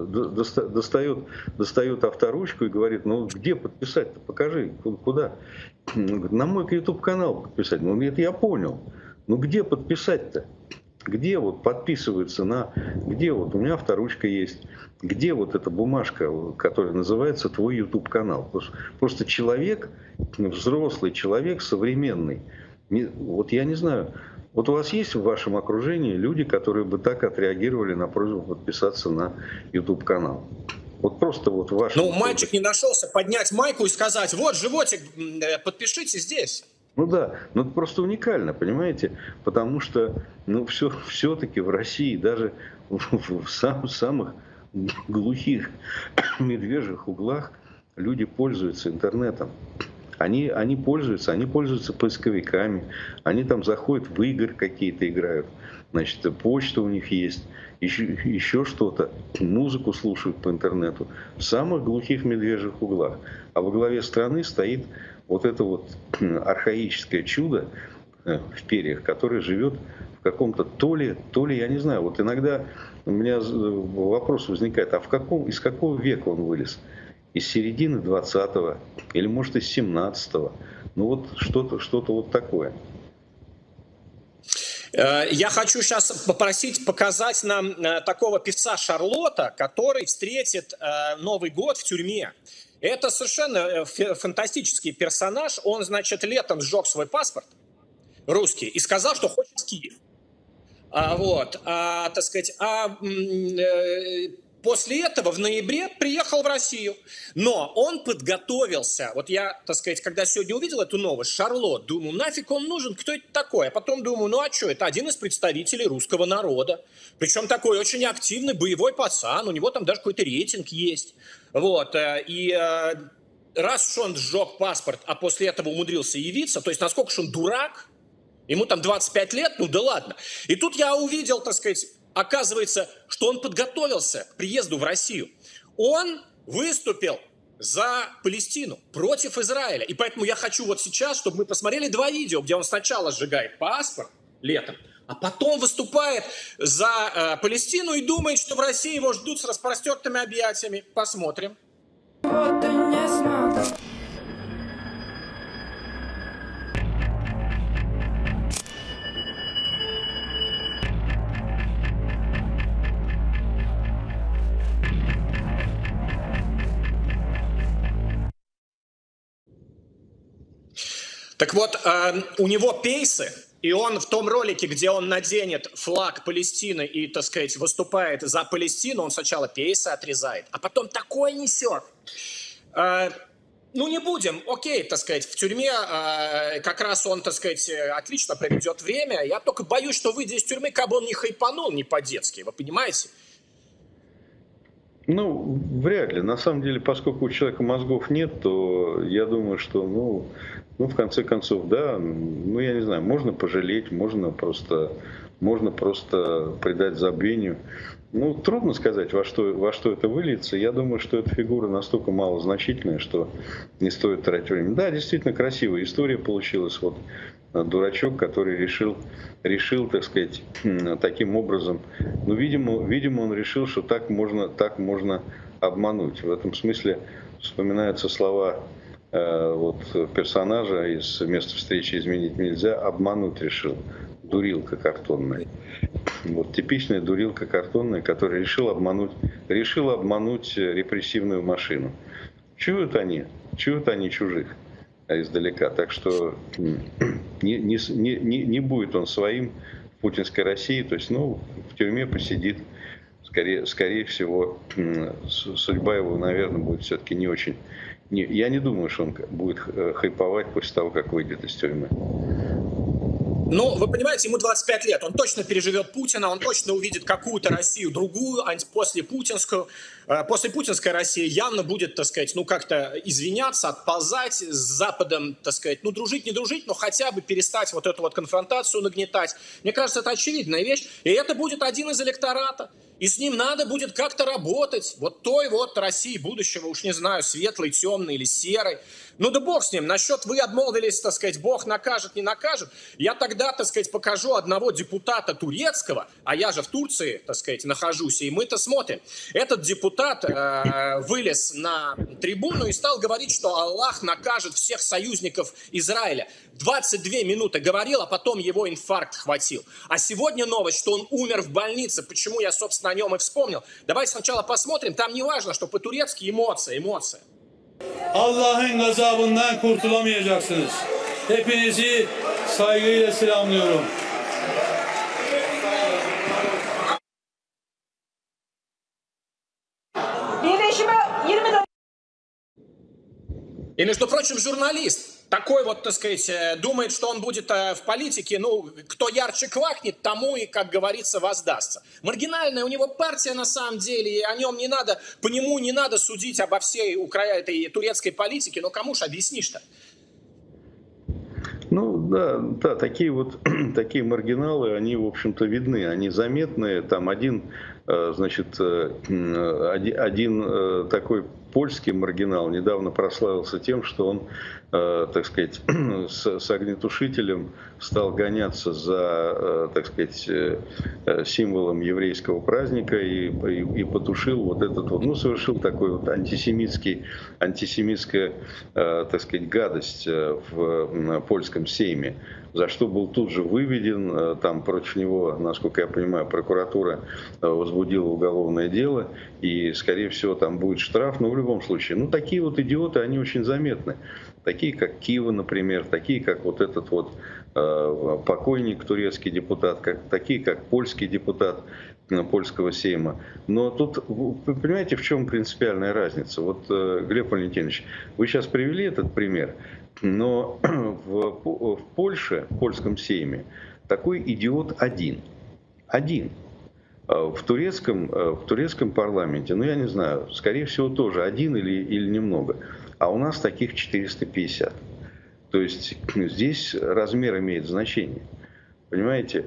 достает авторучку и говорит: ну где подписать-то? Покажи, куда? Он говорит: на мой YouTube-канал подписать. Ну, это я понял. Ну где подписать-то? Где вот подписывается на... Где вот у меня авторучка есть? Где вот эта бумажка, которая называется твой YouTube-канал? Просто человек, взрослый человек, современный. Вот я не знаю, вот у вас есть в вашем окружении люди, которые бы так отреагировали на просьбу подписаться на YouTube-канал? Вот просто вот ваш... Ну, мальчик не нашелся поднять майку и сказать: вот животик, подпишите здесь. Ну да, но это просто уникально, понимаете? Потому что, все-таки в России, даже в самых глухих медвежьих углах люди пользуются интернетом. Они пользуются поисковиками, они там заходят в игры какие-то, играют. Значит, почта у них есть, еще что-то, музыку слушают по интернету. В самых глухих медвежьих углах. А во главе страны стоит вот это вот архаическое чудо в перьях, которое живет в каком-то то ли, я не знаю. Вот иногда у меня вопрос возникает: а из какого века он вылез? Из середины 20-го или, может, из 17-го? Ну вот что-то вот такое. Я хочу сейчас попросить показать нам такого певца Шарлота, который встретит Новый год в тюрьме. Это совершенно фантастический персонаж. Он, значит, летом сжег свой паспорт русский и сказал, что хочет в Киев. После этого в ноябре приехал в Россию. Но он подготовился. Вот я, когда сегодня увидел эту новость, Шарлот, думаю, нафиг он нужен, кто это такой? А потом думаю, ну а что, это один из представителей русского народа. Причем такой очень активный боевой пацан, у него там даже какой-то рейтинг есть. Вот, и раз уж он сжег паспорт, а после этого умудрился явиться, то есть насколько же он дурак, ему там 25 лет, ну да ладно. И тут я увидел, оказывается, что он подготовился к приезду в Россию. Он выступил за Палестину, против Израиля. И поэтому я хочу вот сейчас, чтобы мы посмотрели два видео, где он сначала сжигает паспорт летом, а потом выступает за Палестину и думает, что в России его ждут с распростертыми объятиями. Посмотрим. Так вот, у него пейсы, и он в том ролике, где он наденет флаг Палестины и, выступает за Палестину, он сначала пейсы отрезает, а потом такое несет. Ну, не будем, окей, в тюрьме как раз он, отлично проведет время. Я только боюсь, что, выйдя из тюрьмы, как бы он не хайпанул не по-детски, вы понимаете? Ну, вряд ли. На самом деле, поскольку у человека мозгов нет, то я думаю, что, в конце концов, да, я не знаю, можно пожалеть, можно просто предать забвению. Трудно сказать, во что это выльется. Я думаю, что эта фигура настолько малозначительная, что не стоит тратить время. Да, действительно красивая история получилась. Вот дурачок, который решил, таким образом. Видимо, он решил, что так можно обмануть. В этом смысле вспоминаются слова персонажа из «Место встречи изменить нельзя», обмануть решил. дурилка картонная. Вот типичная дурилка картонная, которая решила обмануть репрессивную машину. Чуют они чужих издалека. Так что не будет он своим в путинской России. То есть, в тюрьме посидит. Скорее всего, судьба его, наверное, будет все-таки не очень. Я не думаю, что он будет хайповать после того, как выйдет из тюрьмы. Ну, вы понимаете, ему 25 лет, он точно переживет Путина, он точно увидит какую-то Россию другую, после путинской России явно будет, так сказать, как-то извиняться, отползать с Западом, так сказать, дружить, не дружить, но хотя бы перестать вот эту вот конфронтацию нагнетать. Мне кажется, это очевидная вещь, и это будет один из электората. И с ним надо будет как-то работать. Вот той вот России будущего, уж не знаю, светлой, темной или серой. Да бог с ним. Насчет вы обмолвились, так сказать, Бог накажет, не накажет. Я тогда, так сказать, покажу одного депутата турецкого, а я же в Турции, так сказать, нахожусь, и мы-то смотрим. Этот депутат вылез на трибуну и стал говорить, что Аллах накажет всех союзников Израиля. 22 минуты говорил, а потом его инфаркт хватил. А сегодня новость, что он умер в больнице. Почему я, собственно, о нем и вспомнил. Давайте сначала посмотрим. Там не важно, что по-турецки эмоция. Allah'ın gazabından kurtulamayacaksınız. Hepinizi saygıyla selamlıyorum. И, между прочим, журналист такой вот, так сказать, думает, что он будет в политике, кто ярче квакнет, тому и, как говорится, воздастся. Маргинальная у него партия на самом деле, и по нему не надо судить обо всей этой турецкой политике, но кому ж объяснишь-то? Да, такие маргиналы, они, в общем-то, видны, они заметны. Там один такой польский маргинал недавно прославился тем, что он, так сказать, с огнетушителем стал гоняться за, так сказать, символом еврейского праздника и потушил вот этот вот, совершил такой вот антисемитская, так сказать, гадость в польском сейме, за что был тут же выведен, там против него, насколько я понимаю, прокуратура возбудила уголовное дело, и, скорее всего, там будет штраф, но в любом случае, такие вот идиоты, они очень заметны, такие как Кива, например, такие как вот этот вот покойник, турецкий депутат, такие как польский депутат польского сейма. Но тут, вы понимаете, в чем принципиальная разница? Вот, Глеб Валентинович, вы сейчас привели этот пример, но в Польше, в польском сейме, такой идиот один. В турецком парламенте, я не знаю, скорее всего, тоже один или немного. А у нас таких 450. То есть здесь размер имеет значение. Понимаете?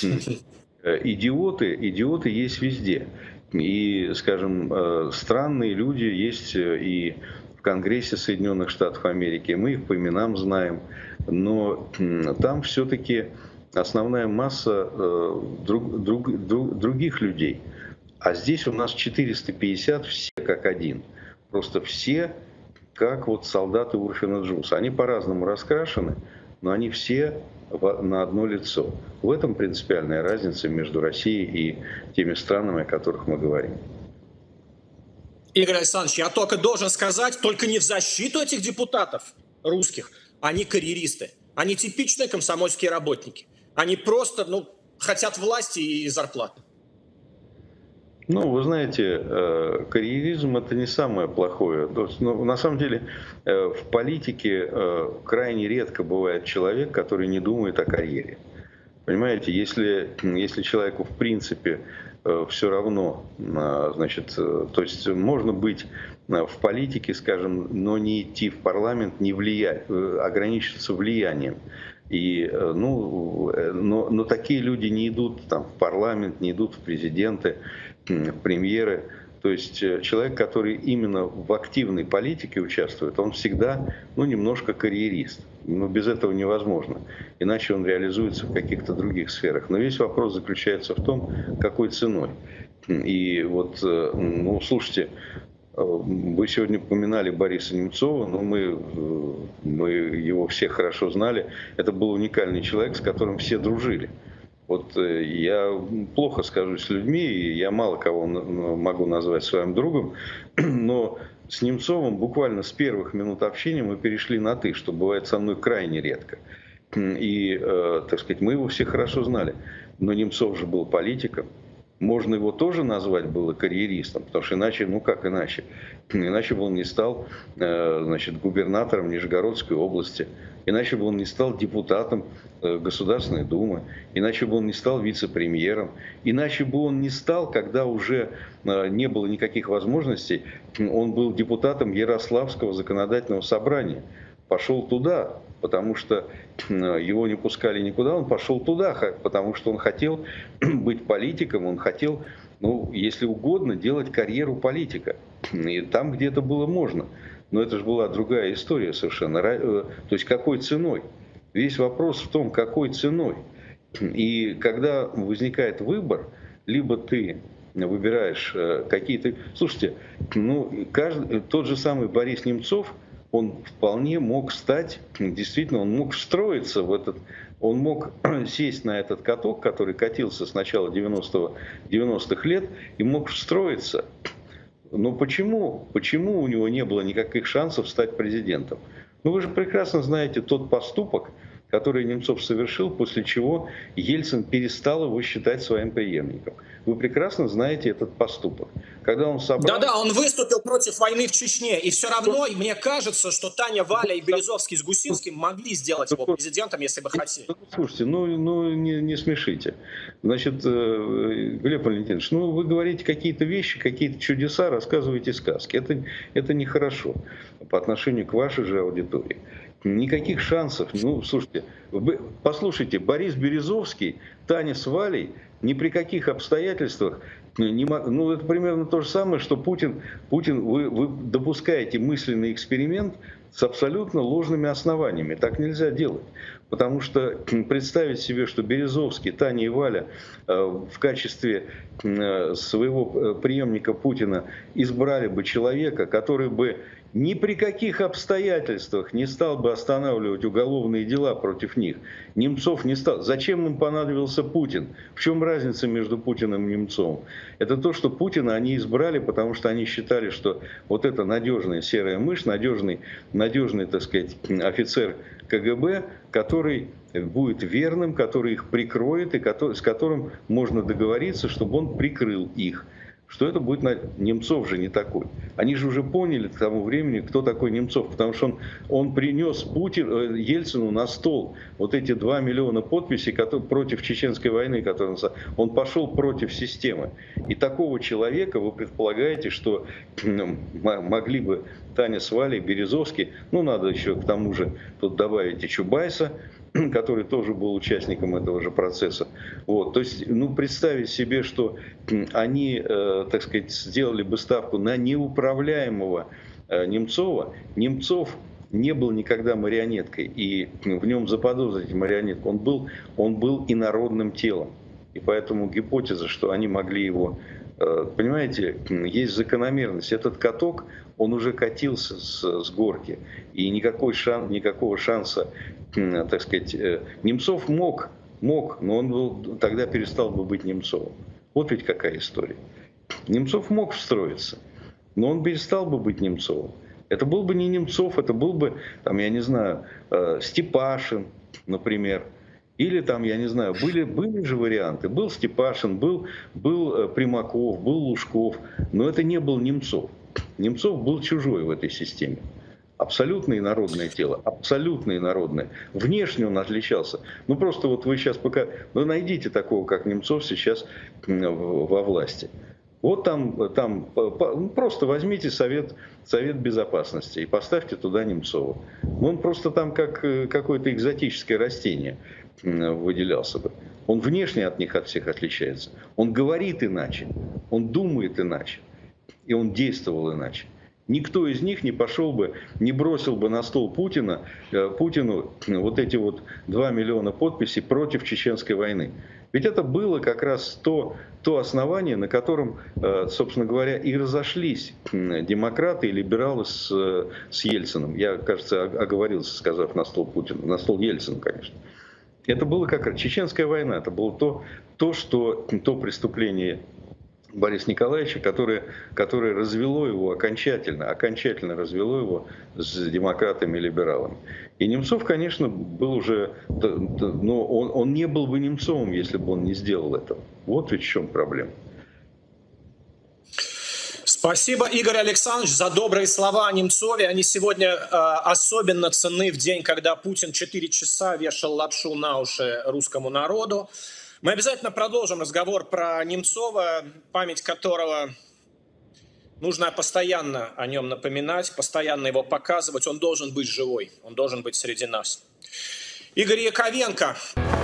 Идиоты есть везде. И, скажем, странные люди есть и в Конгрессе Соединенных Штатов Америки. Мы их по именам знаем. Но там все-таки основная масса других людей. А здесь у нас 450, все как один. Просто все как вот солдаты Урфина Джуса. Они по-разному раскрашены, но они все на одно лицо. В этом принципиальная разница между Россией и теми странами, о которых мы говорим. Игорь Александрович, я только должен сказать, только не в защиту этих депутатов русских. Они карьеристы. Они типичные комсомольские работники. Они просто, хотят власти и зарплаты. Вы знаете, карьеризм – это не самое плохое. То есть, на самом деле в политике крайне редко бывает человек, который не думает о карьере. Понимаете, если человеку в принципе все равно, то есть можно быть в политике, скажем, но не идти в парламент, не влиять, ограничиться влиянием. Но такие люди не идут в парламент, не идут в президенты, в премьеры. То есть человек, который именно в активной политике участвует, он всегда немножко карьерист. Без этого невозможно. Иначе он реализуется в каких-то других сферах. Но весь вопрос заключается в том, какой ценой. И вот, слушайте, вы сегодня упоминали Бориса Немцова, мы его все хорошо знали. Это был уникальный человек, с которым все дружили. Вот я плохо скажусь с людьми, и я мало кого могу назвать своим другом, но с Немцовым буквально с первых минут общения мы перешли на «ты», что бывает со мной крайне редко. И, так сказать, мы его все хорошо знали. Но Немцов же был политиком. Можно его тоже назвать было карьеристом, потому что иначе, ну как иначе? Иначе бы он не стал, значит, губернатором Нижегородской области, иначе бы он не стал депутатом Государственной Думы, иначе бы он не стал вице-премьером, иначе бы он не стал, когда уже не было никаких возможностей, он был депутатом Ярославского законодательного собрания. Пошел туда, потому что его не пускали никуда, он пошел туда, потому что он хотел быть политиком, он хотел, ну, если угодно, делать карьеру политика. И там, где это было можно. Но это же была другая история совершенно. То есть какой ценой? Весь вопрос в том, какой ценой. И когда возникает выбор, либо ты выбираешь какие-то... Слушайте, ну, тот же самый Борис Немцов, он вполне мог стать, действительно, он мог встроиться в этот, он мог сесть на этот каток, который катился с начала 90-х лет, и мог встроиться. Но почему у него не было никаких шансов стать президентом? Ну вы же прекрасно знаете тот поступок, который Немцов совершил, после чего Ельцин перестал его считать своим преемником. Вы прекрасно знаете этот поступок. Когда он собрал... Да-да, он выступил против войны в Чечне. И все равно, мне кажется, что Таня, Валя и Березовский с Гусинским могли сделать его президентом, если бы хотели. Слушайте, ну не смешите. Значит, Глеб Валентинович, ну вы говорите какие-то вещи, какие-то чудеса, рассказываете сказки. Это нехорошо по отношению к вашей же аудитории. Никаких шансов. Ну, слушайте, послушайте, Борис Березовский, Таня с Валей ни при каких обстоятельствах не мог... Ну, это примерно то же самое, что Путин вы допускаете мысленный эксперимент с абсолютно ложными основаниями. Так нельзя делать. Потому что представить себе, что Березовский, Таня и Валя в качестве своего преемника Путина избрали бы человека, который бы ни при каких обстоятельствах не стал бы останавливать уголовные дела против них. Немцов не стал. Зачем им понадобился Путин? В чем разница между Путиным и Немцовым? Это то, что Путина они избрали, потому что они считали, что вот это надежная серая мышь, надежный, так сказать, офицер КГБ, который будет верным, который их прикроет и с которым можно договориться, чтобы он прикрыл их. Что это будет... Немцов же не такой. Они же уже поняли к тому времени, кто такой Немцов, потому что он принес Ельцину на стол вот эти 2 миллиона подписей против чеченской войны, он пошел против системы. И такого человека вы предполагаете, что могли бы Таня с Валей, Березовский, ну надо еще к тому же тут добавить и Чубайса, который тоже был участником этого же процесса. Вот. То есть, ну, представить себе, что они, так сказать, сделали бы ставку на неуправляемого Немцова. Немцов не был никогда марионеткой, и в нем заподозрить марионетку. Он был инородным телом. И поэтому гипотеза, что они могли его... Понимаете, есть закономерность. Этот каток, он уже катился с горки. И никакого шанса, так сказать... Немцов мог, но он тогда перестал бы быть Немцовым. Вот ведь какая история. Немцов мог встроиться, но он перестал бы быть Немцовым. Это был бы не Немцов, это был бы, там, я не знаю, Степашин, например. Или там, я не знаю, были же варианты. Был Степашин, был Примаков, был Лужков, но это не был Немцов. Немцов был чужой в этой системе. Абсолютно инородное тело, абсолютно инородное. Внешне он отличался. Ну просто вот вы сейчас пока... Ну найдите такого, как Немцов сейчас во власти. Вот там просто возьмите Совет Безопасности и поставьте туда Немцова. Он просто там как какое-то экзотическое растение выделялся бы. Он внешне от них от всех отличается. Он говорит иначе, он думает иначе, и он действовал иначе. Никто из них не пошел бы, не бросил бы на стол Путину вот эти вот 2 миллиона подписей против чеченской войны. Ведь это было как раз то основание, на котором, собственно говоря, и разошлись демократы и либералы с Ельциным. Я, кажется, оговорился, сказав на стол Путина, на стол Ельцина, конечно. Это было как Чеченская война, это было то преступление Бориса Николаевича, которое развело его окончательно развело его с демократами и либералами. И Немцов, конечно, был уже, но он не был бы Немцовым, если бы он не сделал этого. Вот ведь в чем проблема. Спасибо, Игорь Александрович, за добрые слова о Немцове. Они сегодня особенно ценны в день, когда Путин 4 часа вешал лапшу на уши русскому народу. Мы обязательно продолжим разговор про Немцова, память которого нужно постоянно о нем напоминать, постоянно его показывать. Он должен быть живой, он должен быть среди нас. Игорь Яковенко.